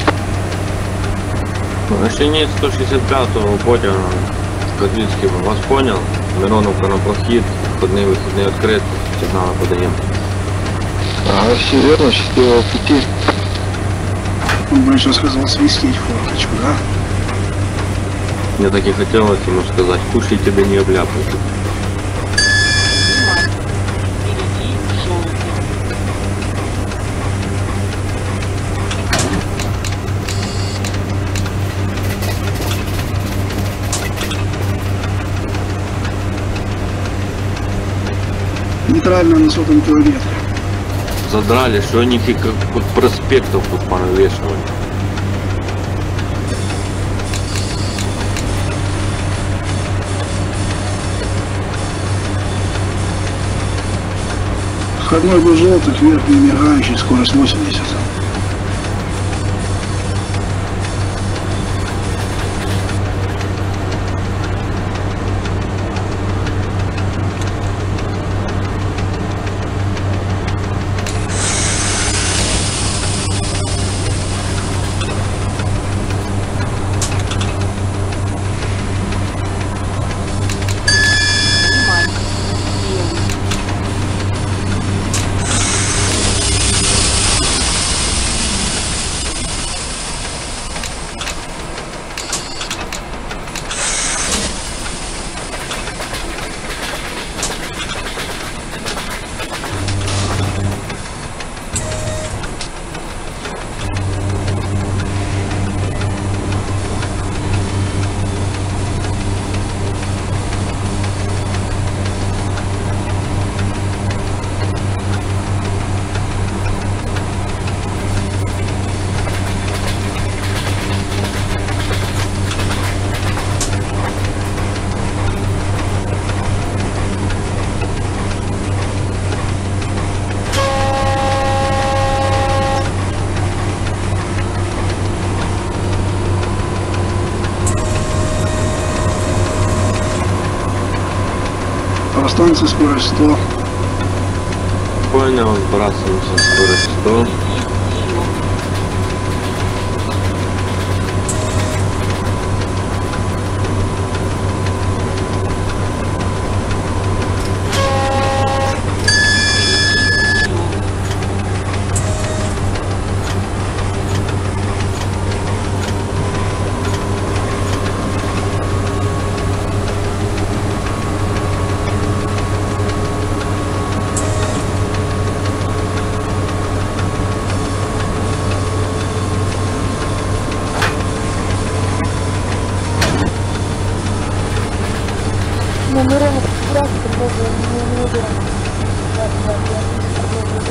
Машинист сто шестьдесят пятого понял, Козлицкий вас понял, Мироновка на прохід, входные выходные открыты, сигналы подаем. А, все верно, счастливого пути. Он бы еще сказал свистеть форточку, да? Мне так и хотелось ему сказать, кушай тебя не обляпают. Нейтрально на сотом километре. Задрали, что они фиг как под проспектов тут понавешивали. Входной был желтых, верхний мигающий, скорость восемьдесят. Станция скорость сто. Понял, сбрасываемся скорость сто. Ну, мы реально раз предложили, не убираем. Да, да, я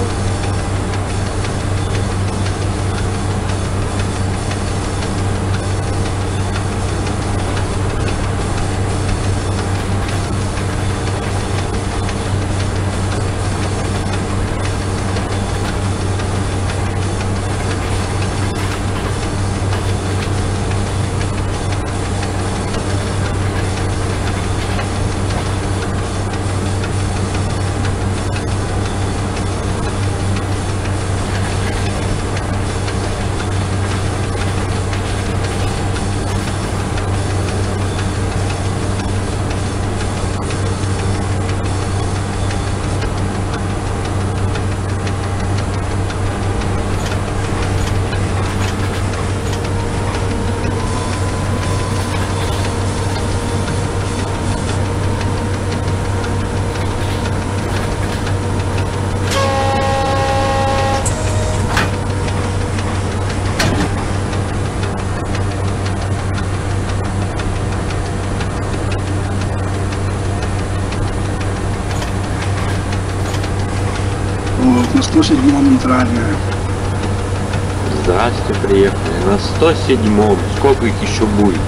Вот, на сто седьмом нейтральная. Здрасте, приехали. На сто седьмом. Сколько их еще будет?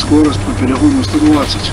скорость по перегону сто двадцать.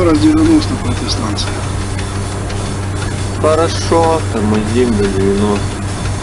Скорость девяносто по этой станции. Хорошо, тормозим до девяноста.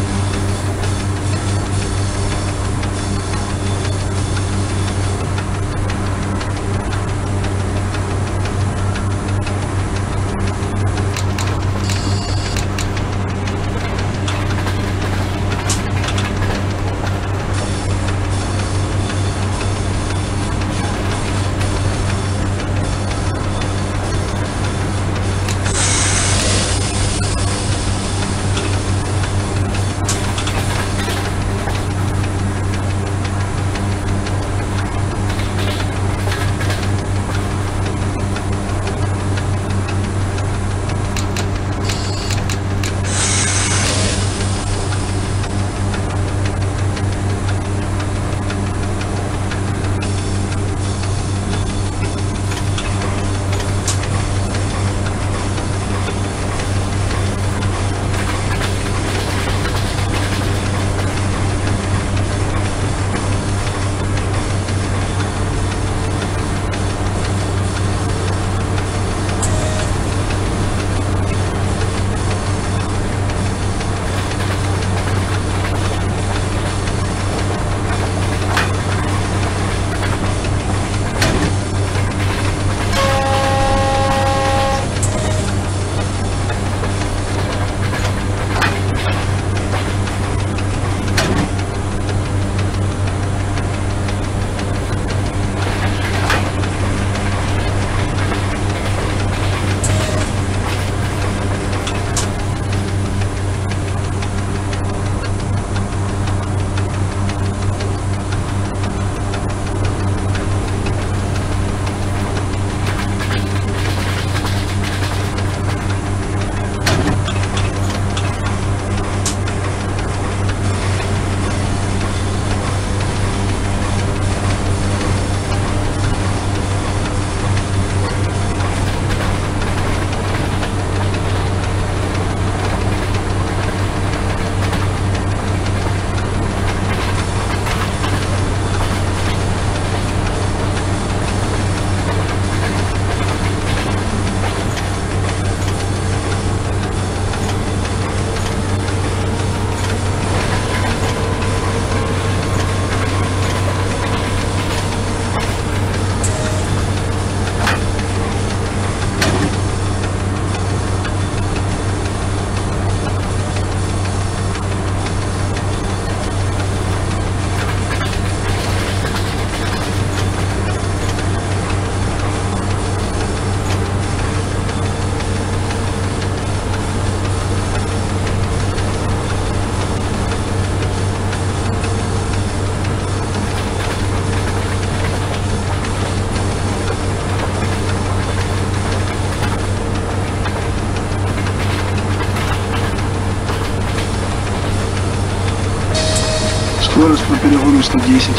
Скорость по перегону сто десять.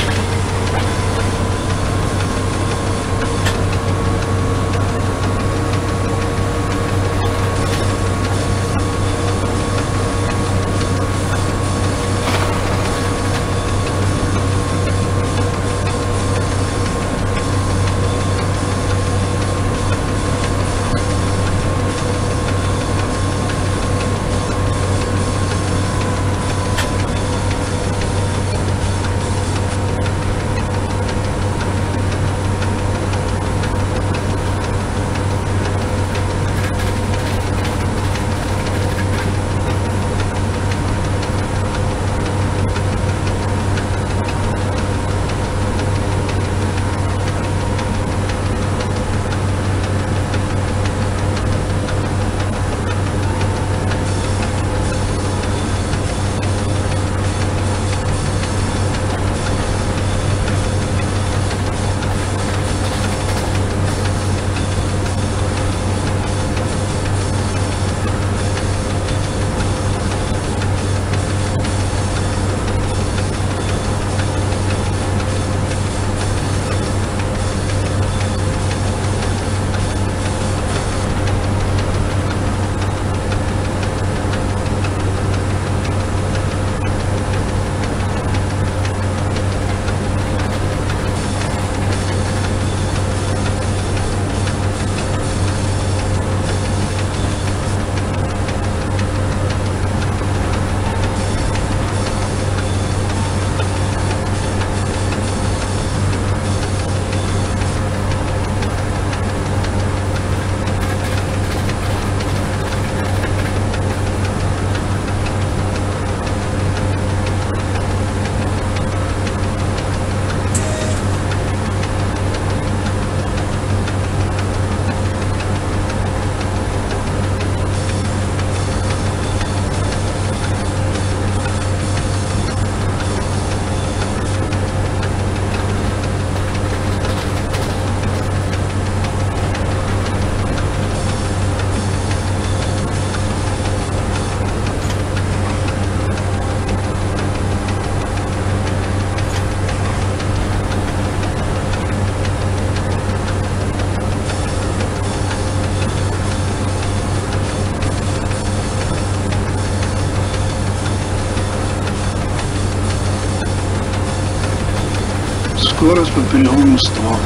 Скорость по перегону сто.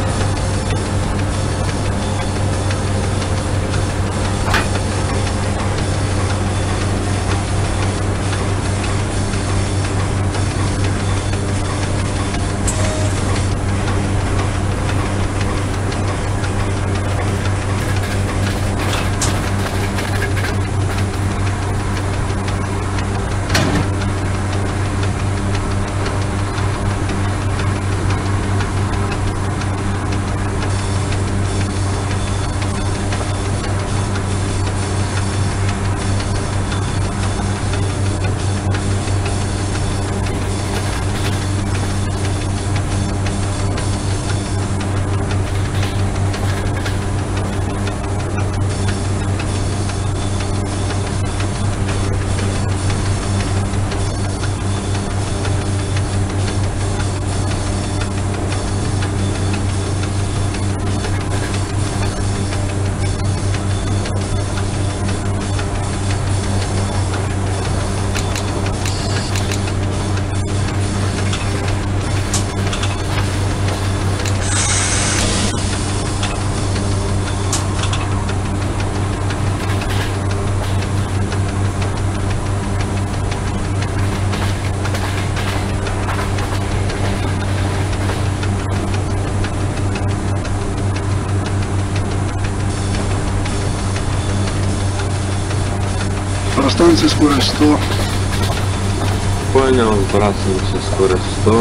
Станция скорость сто. Понял, сбрасываемся, скорость сто.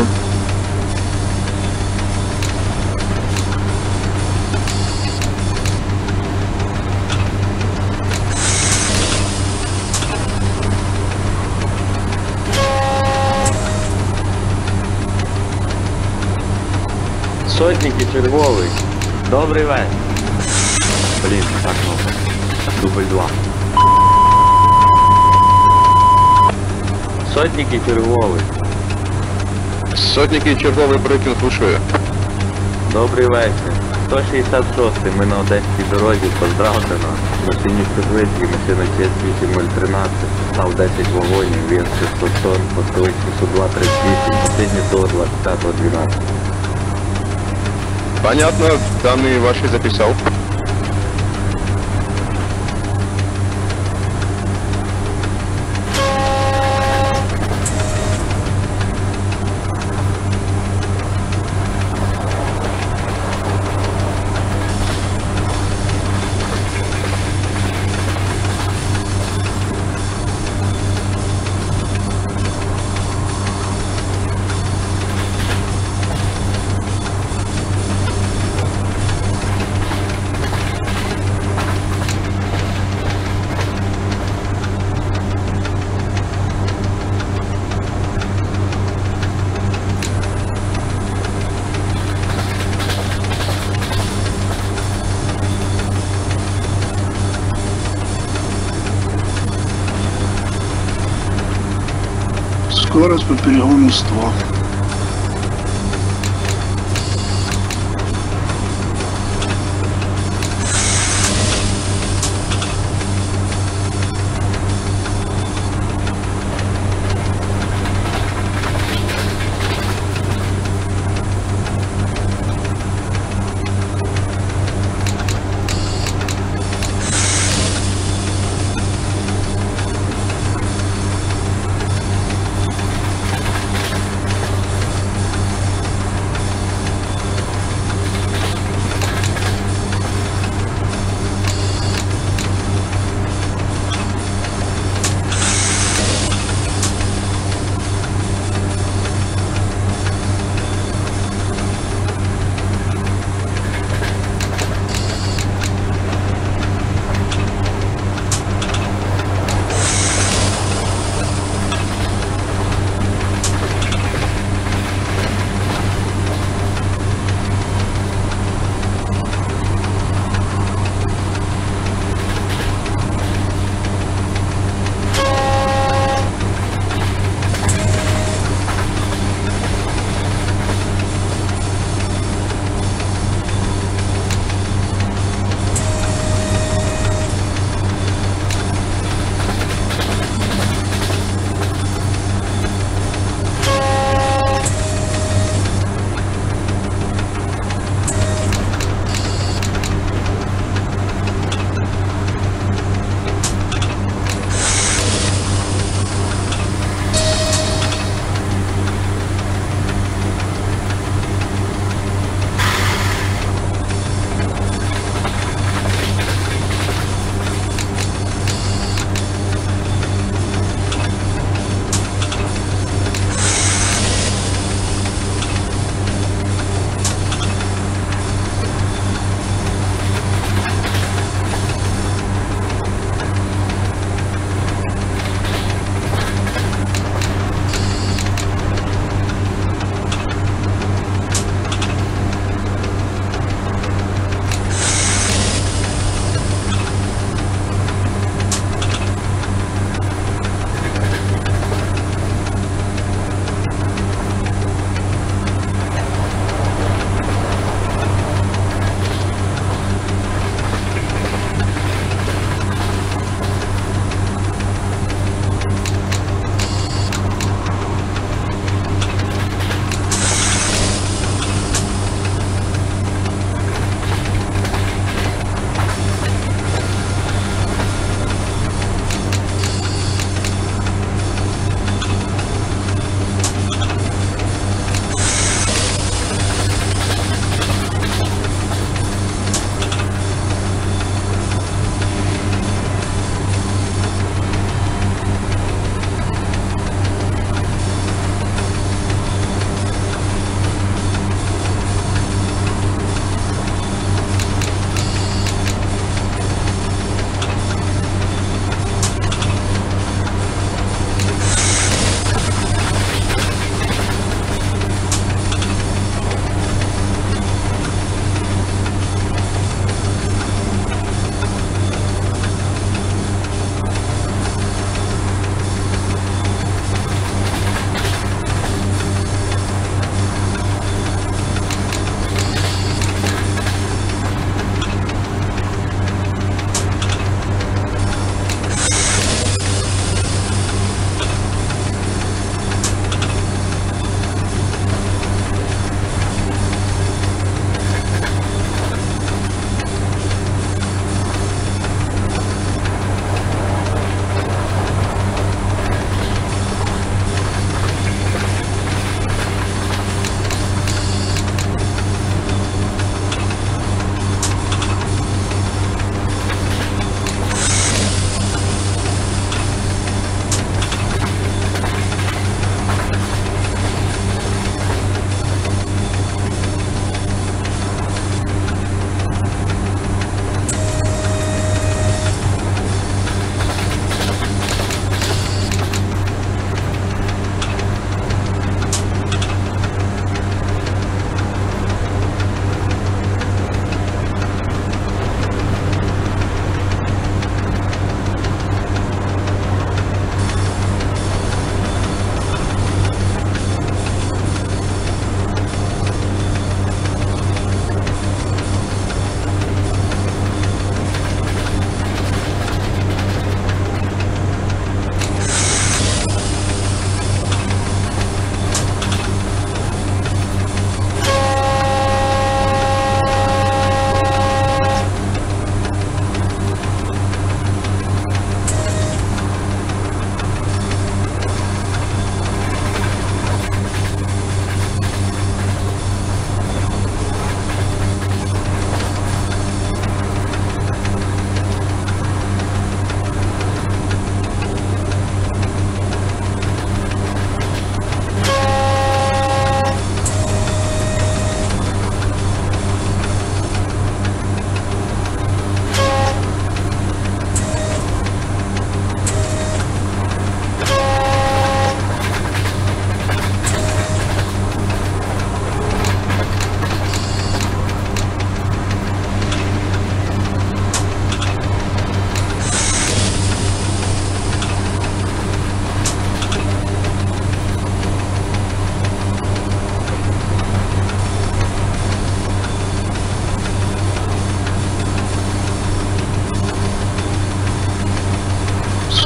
Сотники червовий. Добрий вечір. Блін, так, ну. Дубль два. Сотники червовий. Сотники червовий брейкінг слушаю. Добрий вечір. сто шістдесят шостий, ми на Одеській дорозі, поздравте нас. Машині Швидкій, машина ЧЕС вісім нуль тринадцять, став десять вагонів, вес шістсот тонн, постовичний Су два тридцять вісім, последній ТО двадцять п'ятого дванадцятого. Понятно, данные ваши записал. Скорость по перегону сто.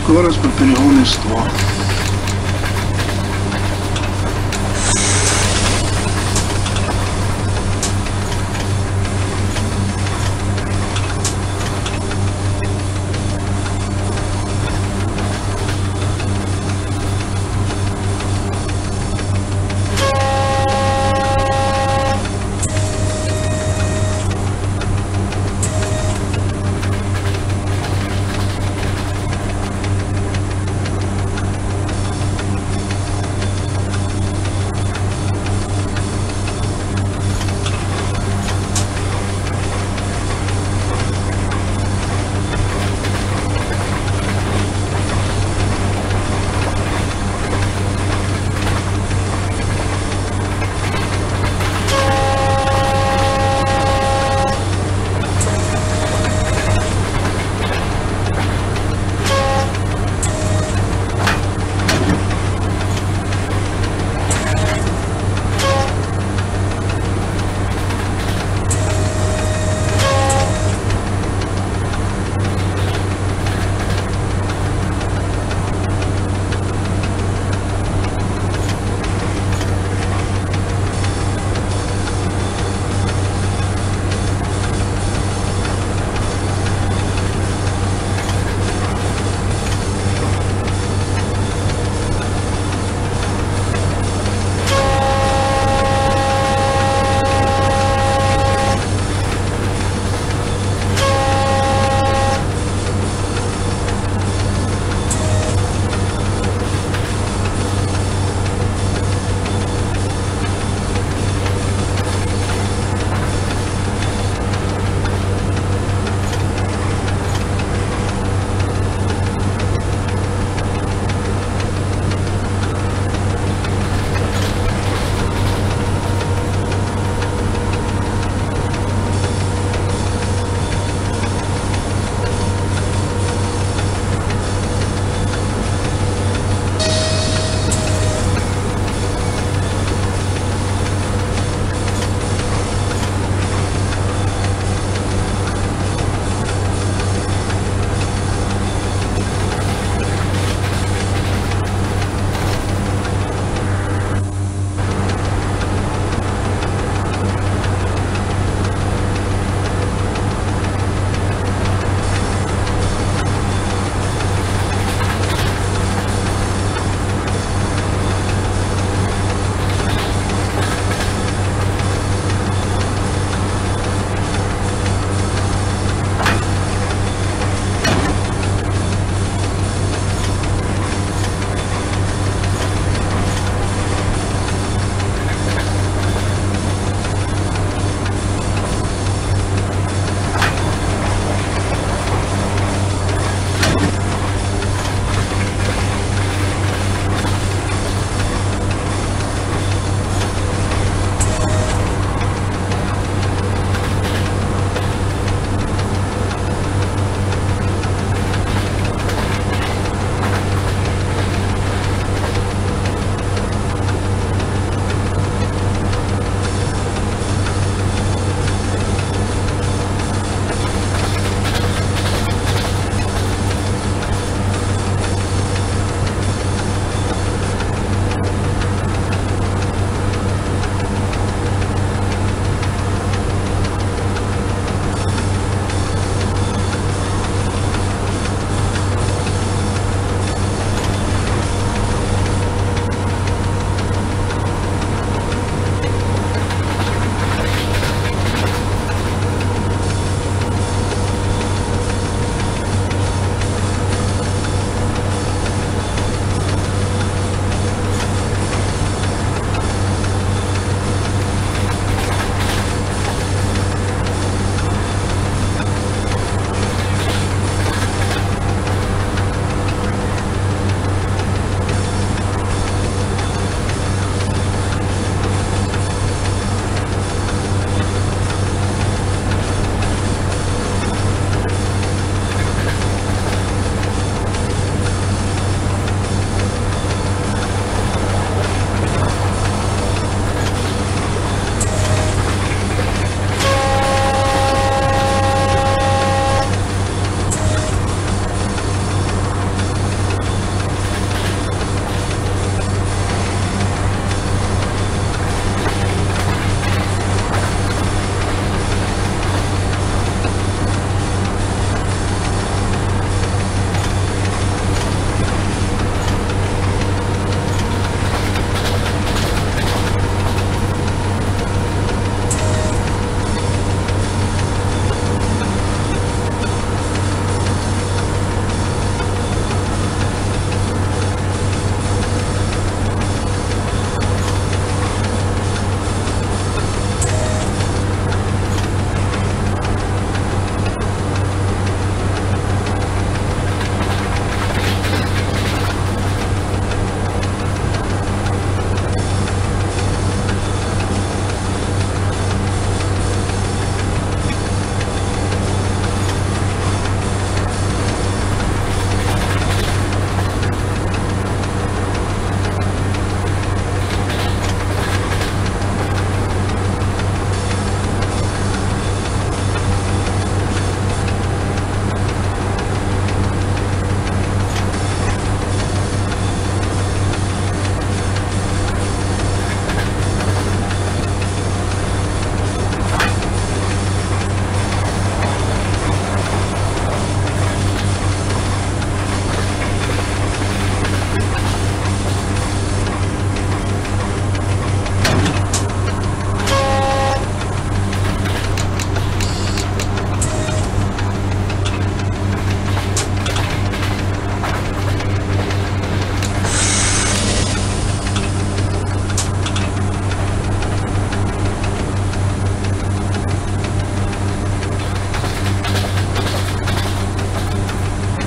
скорость по перегону сто.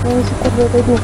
Я на секунду отойду.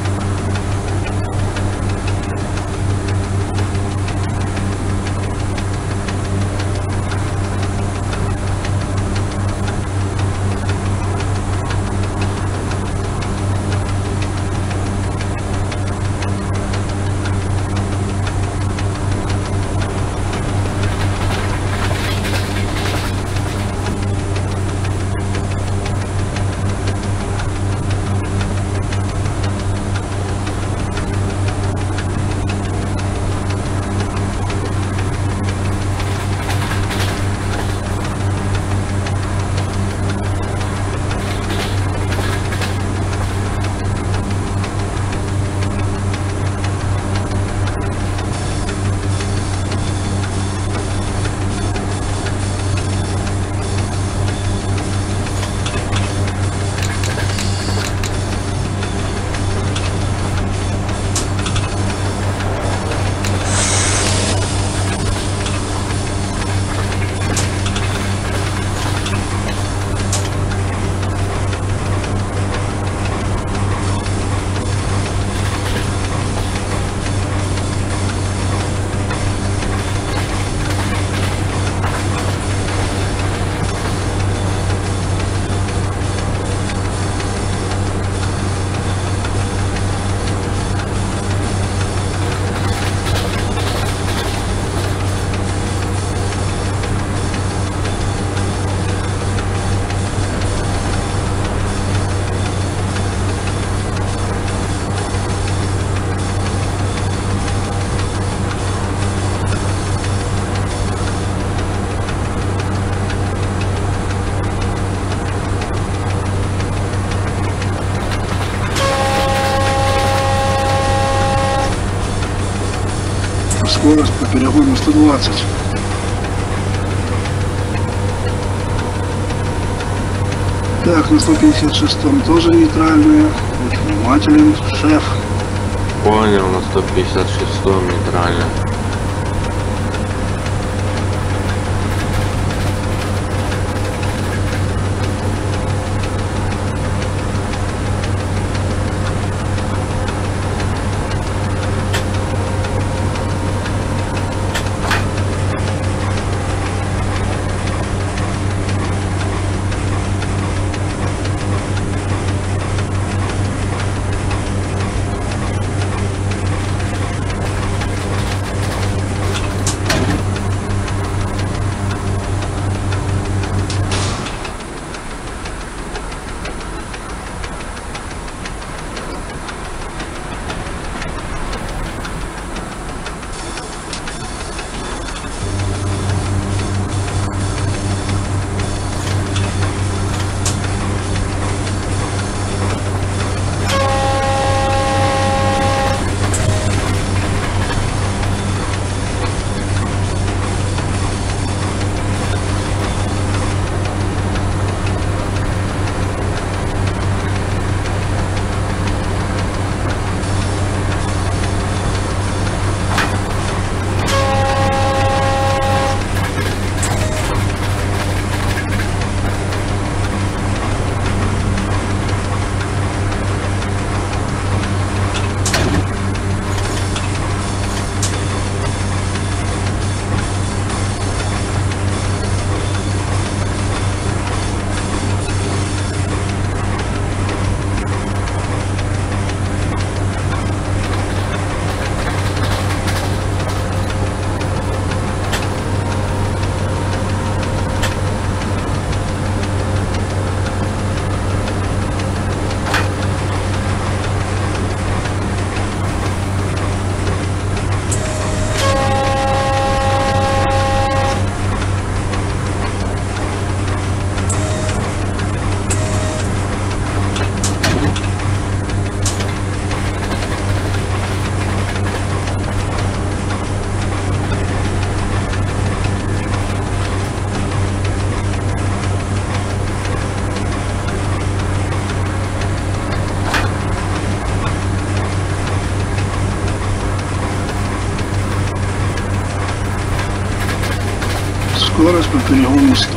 Скорость по перегону сто двадцать. Так, на сто пятьдесят шестом тоже нейтральная. Будь внимателен, шеф. Понял, на сто пятьдесят шестом нейтрально. Скорость по перегону сто.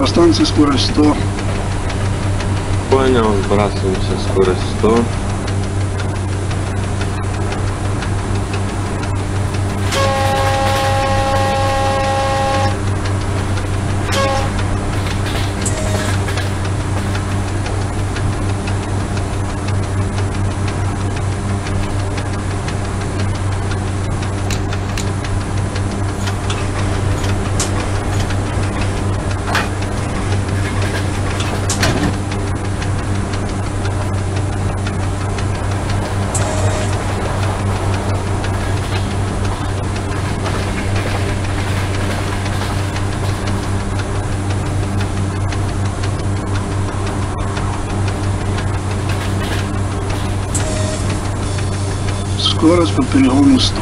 По станции скорость сто. Понял, сбрасываемся, скорость сто. Скорость по перегону сто.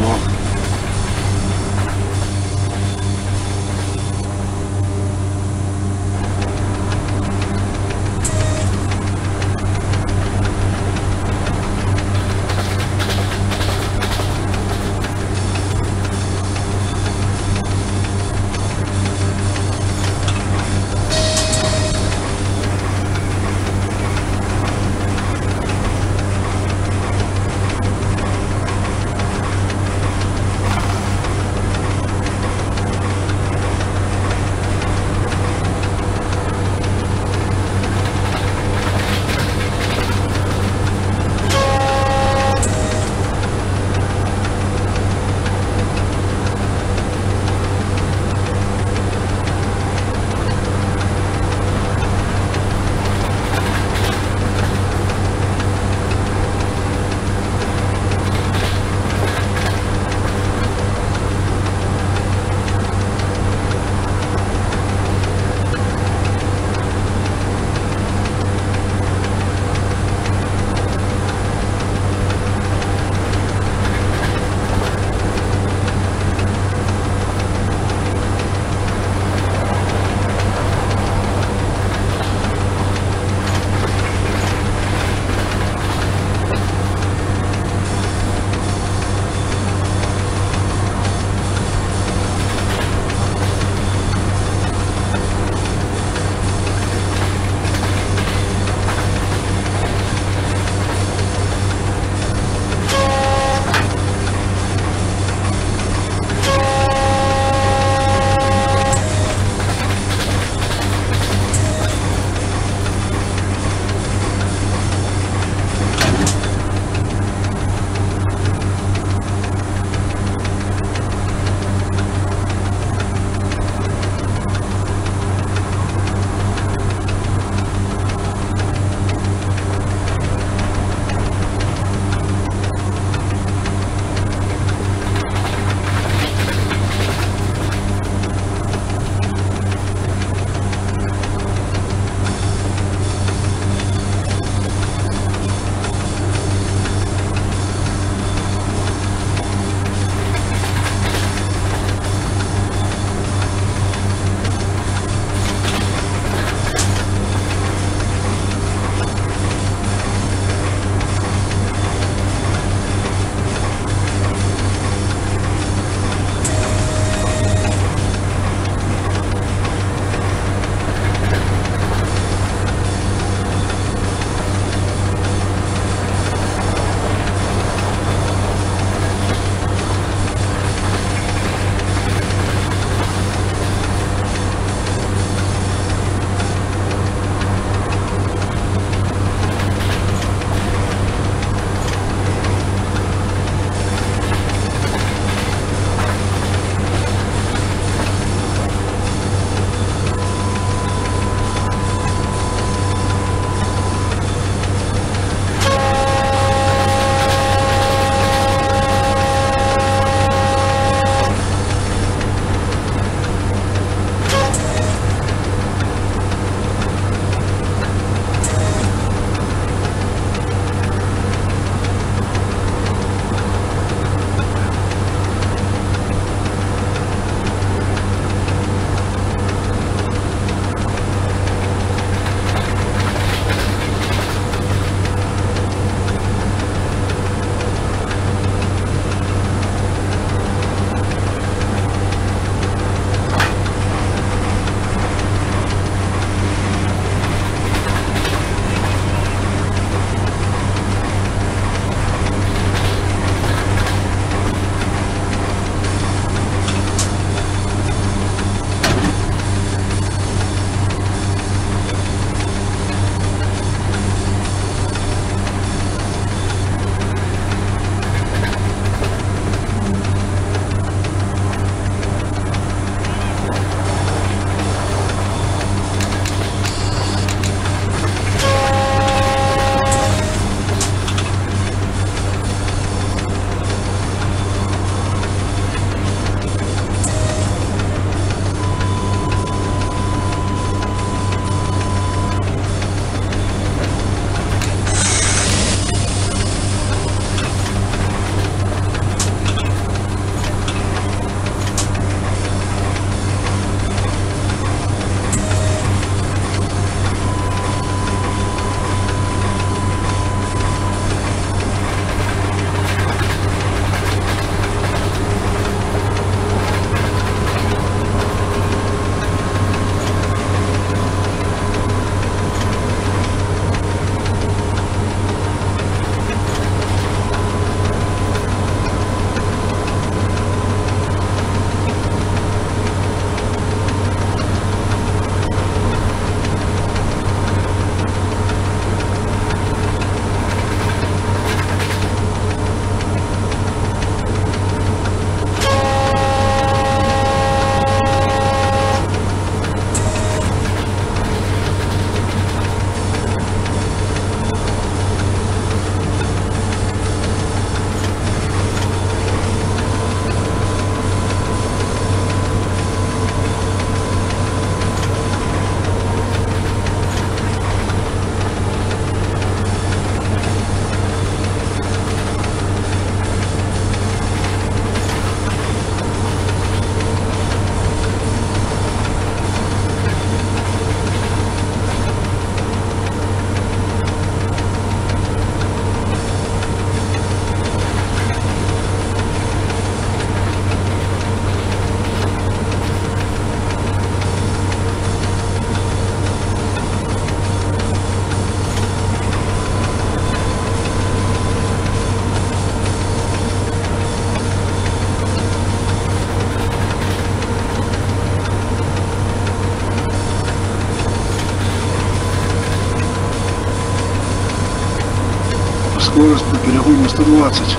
Скорость по перегону сто двадцать.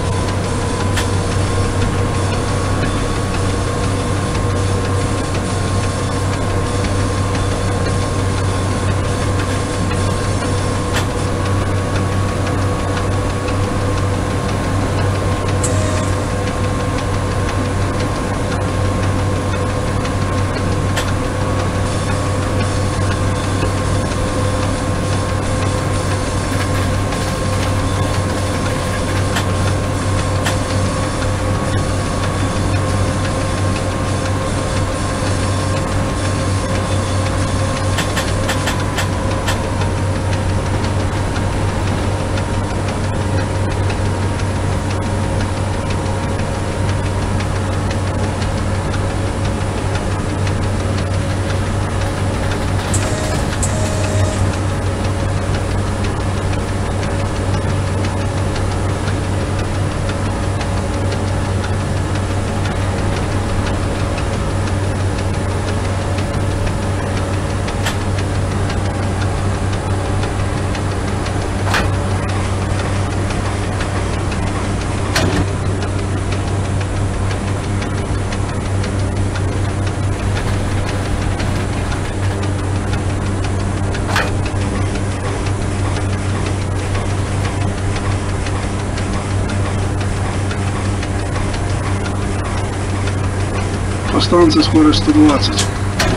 По станции скорость сто двадцать.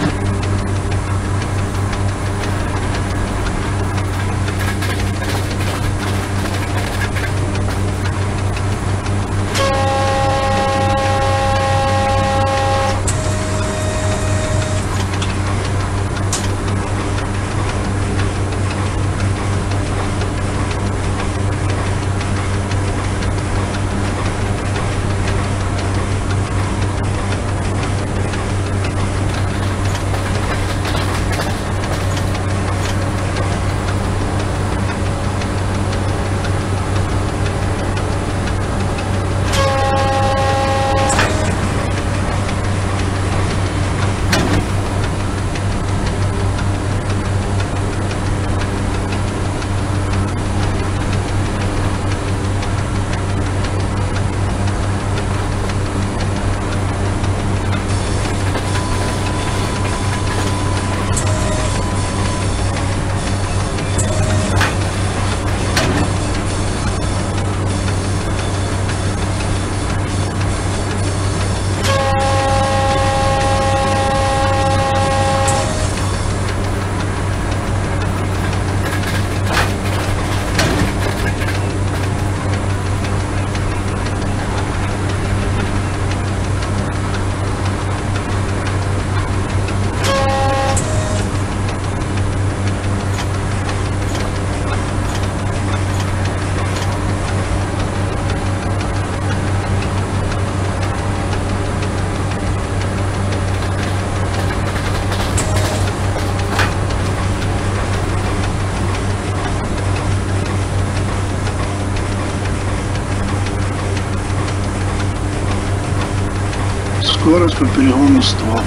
Скорость по перегону сто.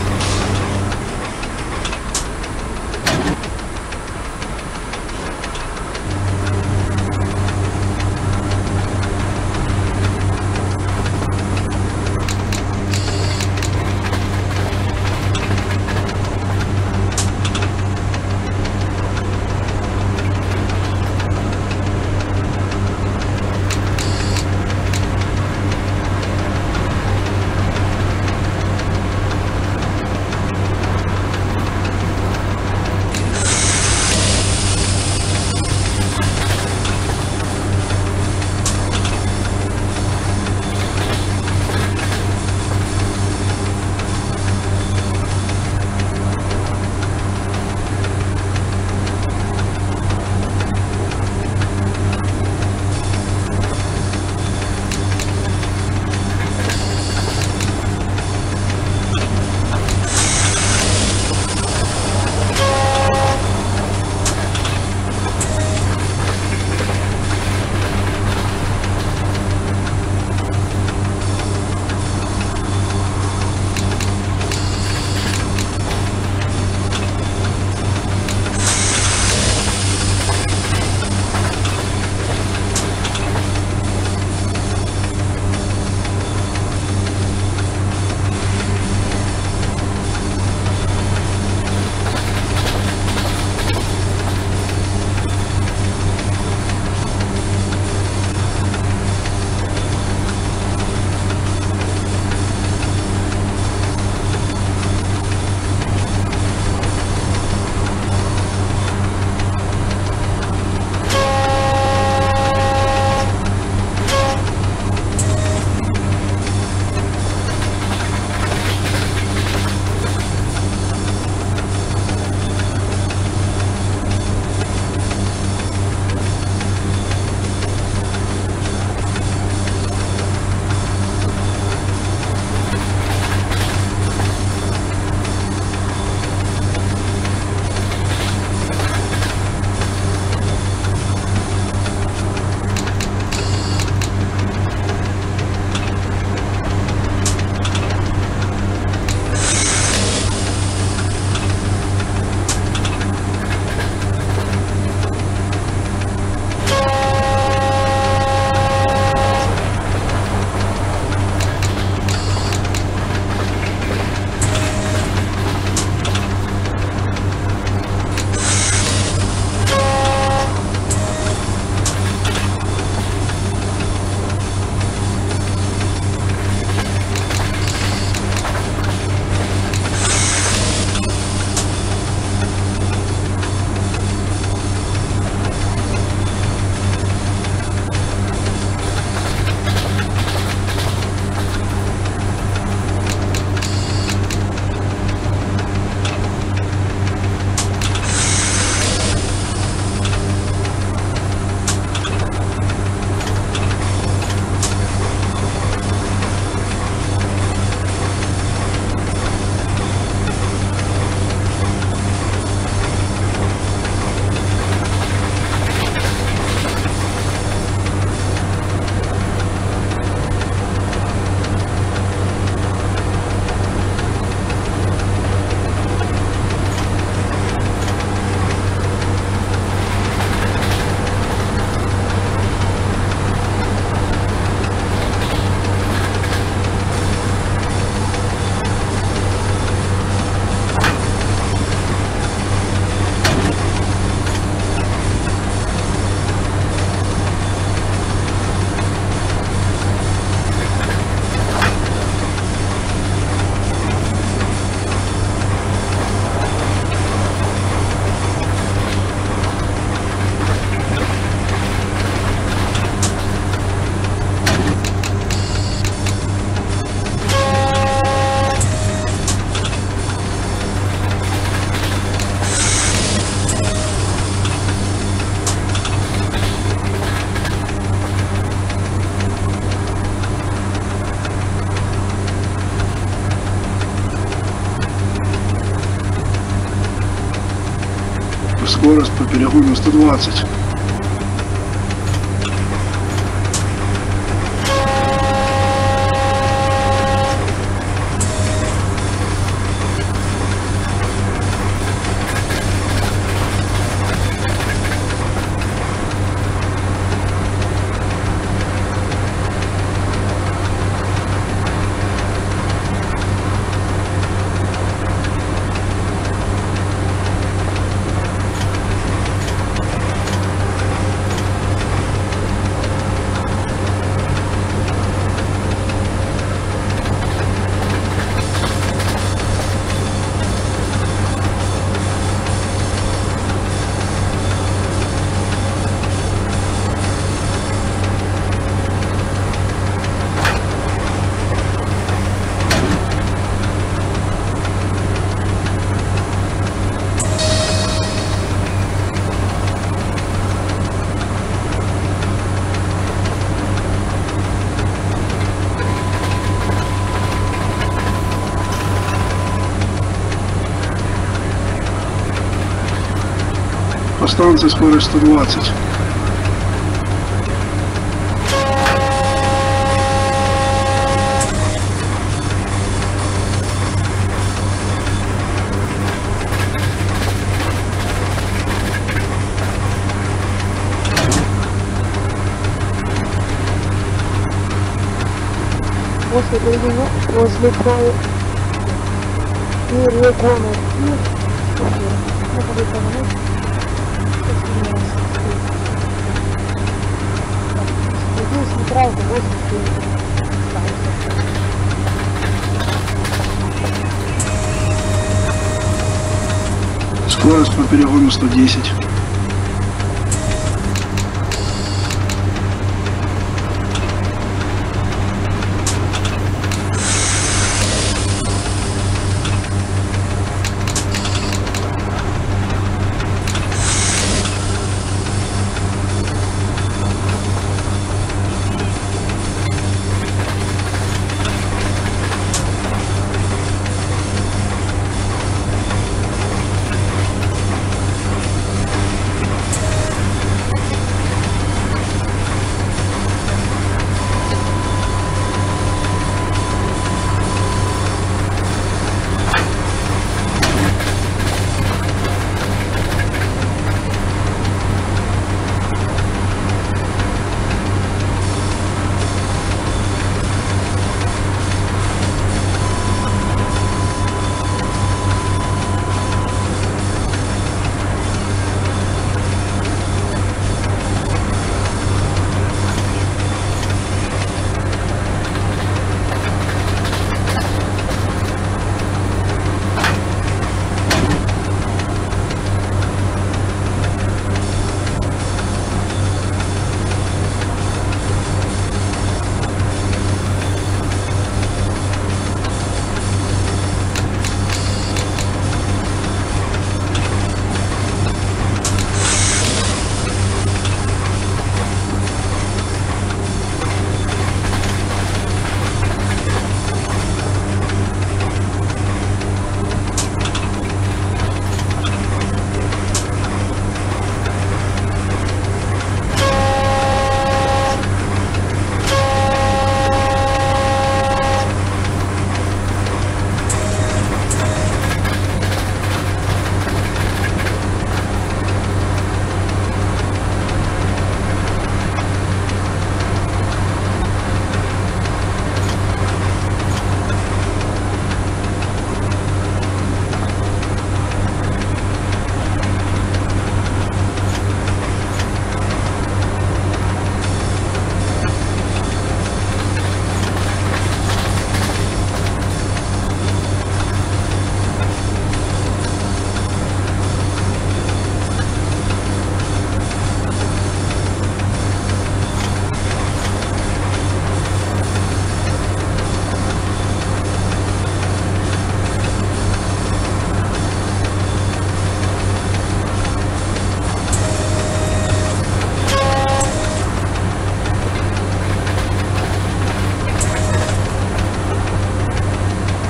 скорость по перегону сто двадцать. По станции скорость сто двадцать. После поединка возле края перегона и это будет повернуть. Здесь нейтралка восемьдесят. Скорость по перегону сто десять.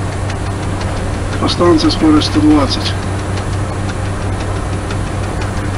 По станции скорость сто двадцать.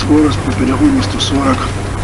Скорость по перегону сто сорок.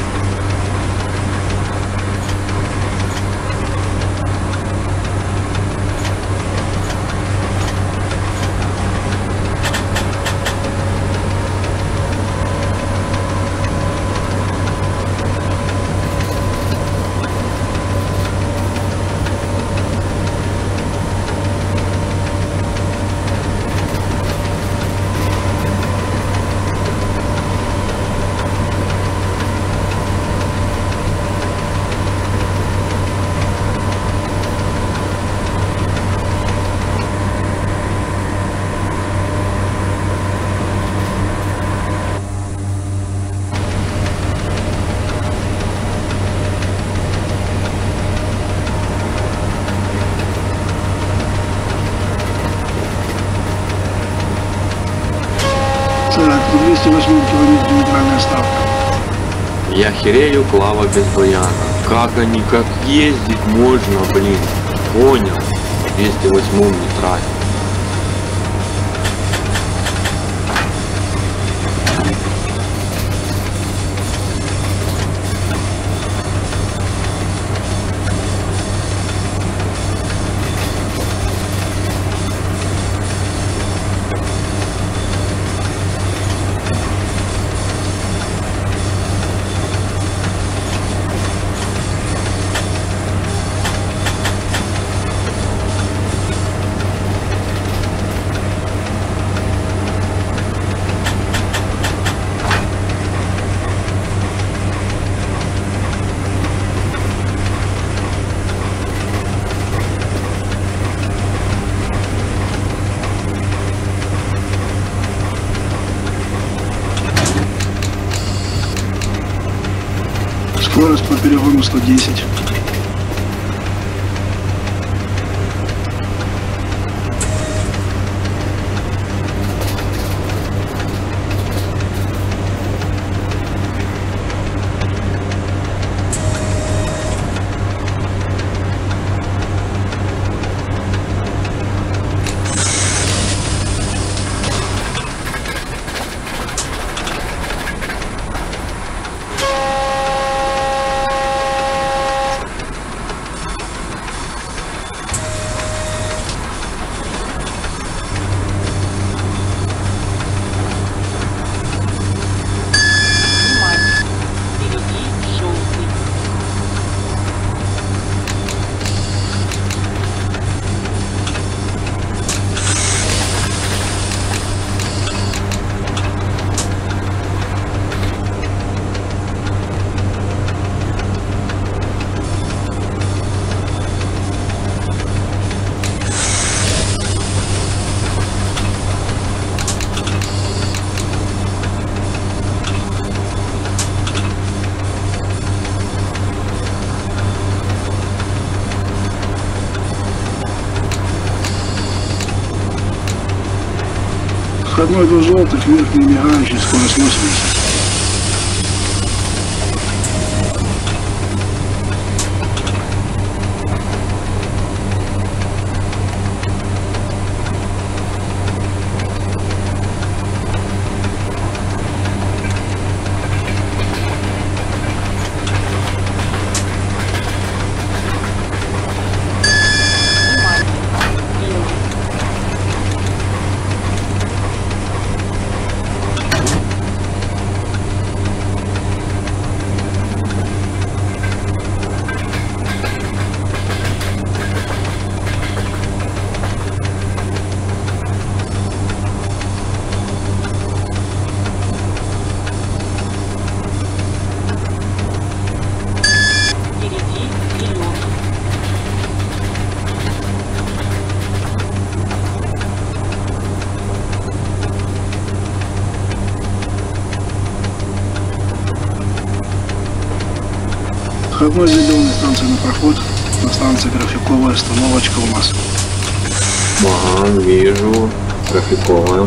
двести восьмой километр нейтральная ставка. Я херею, Клава без баяна. Как они, как ездить можно, блин. Понял. двести восемь нейтраль. Скорость по перегону сто десять. Входной до желтых, верхний мигающий, скорость восемьдесят. Входной зеленый, станция на проход. На станции графиковая остановочка у нас. Ага, вижу. Графиковая.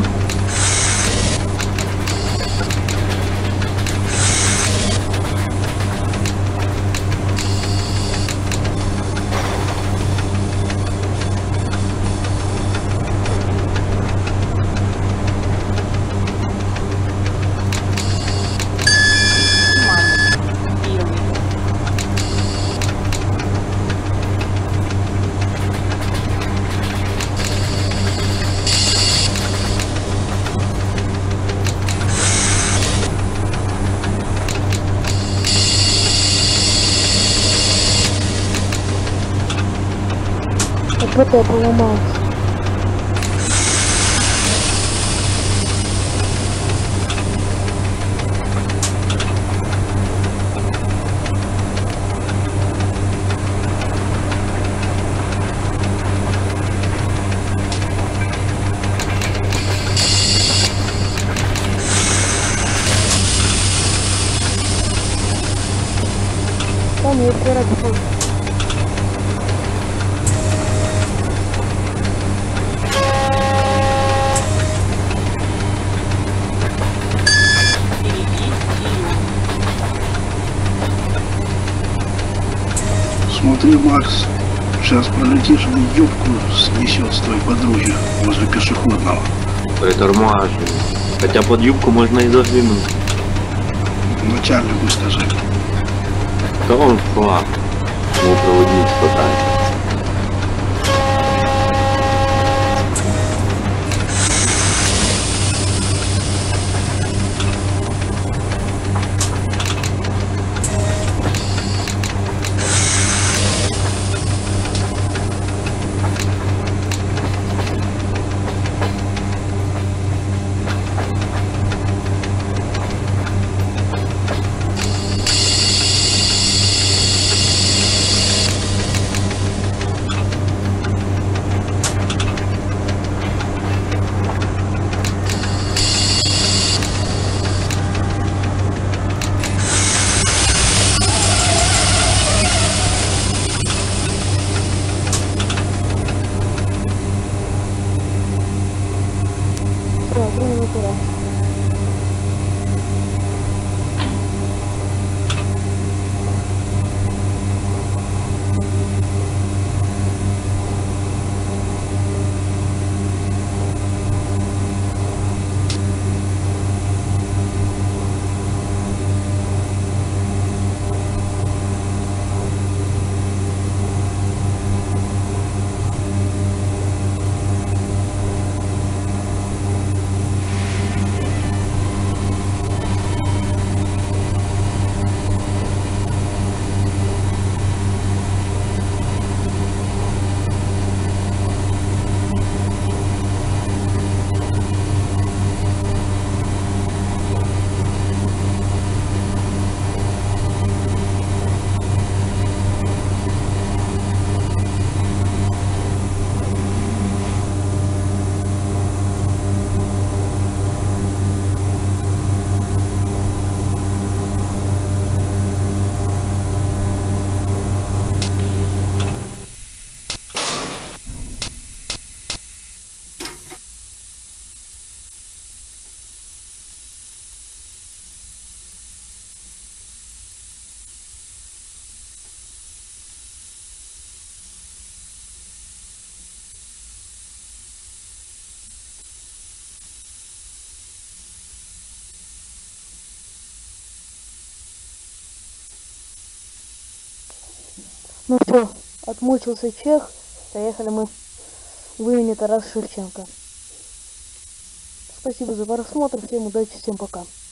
ПТ поломался. Там есть пирог. Смотри, Макс, сейчас пролетишь, и юбку снесет с твоей подруги возле пешеходного. Притормаживай. Хотя под юбку можно и заглянуть. Начальнику скажи. Да он флаг. Его проводить пытается. Ну что, отмучился чех, поехали мы в имени Тарас Шевченко. Спасибо за просмотр, всем удачи, всем пока.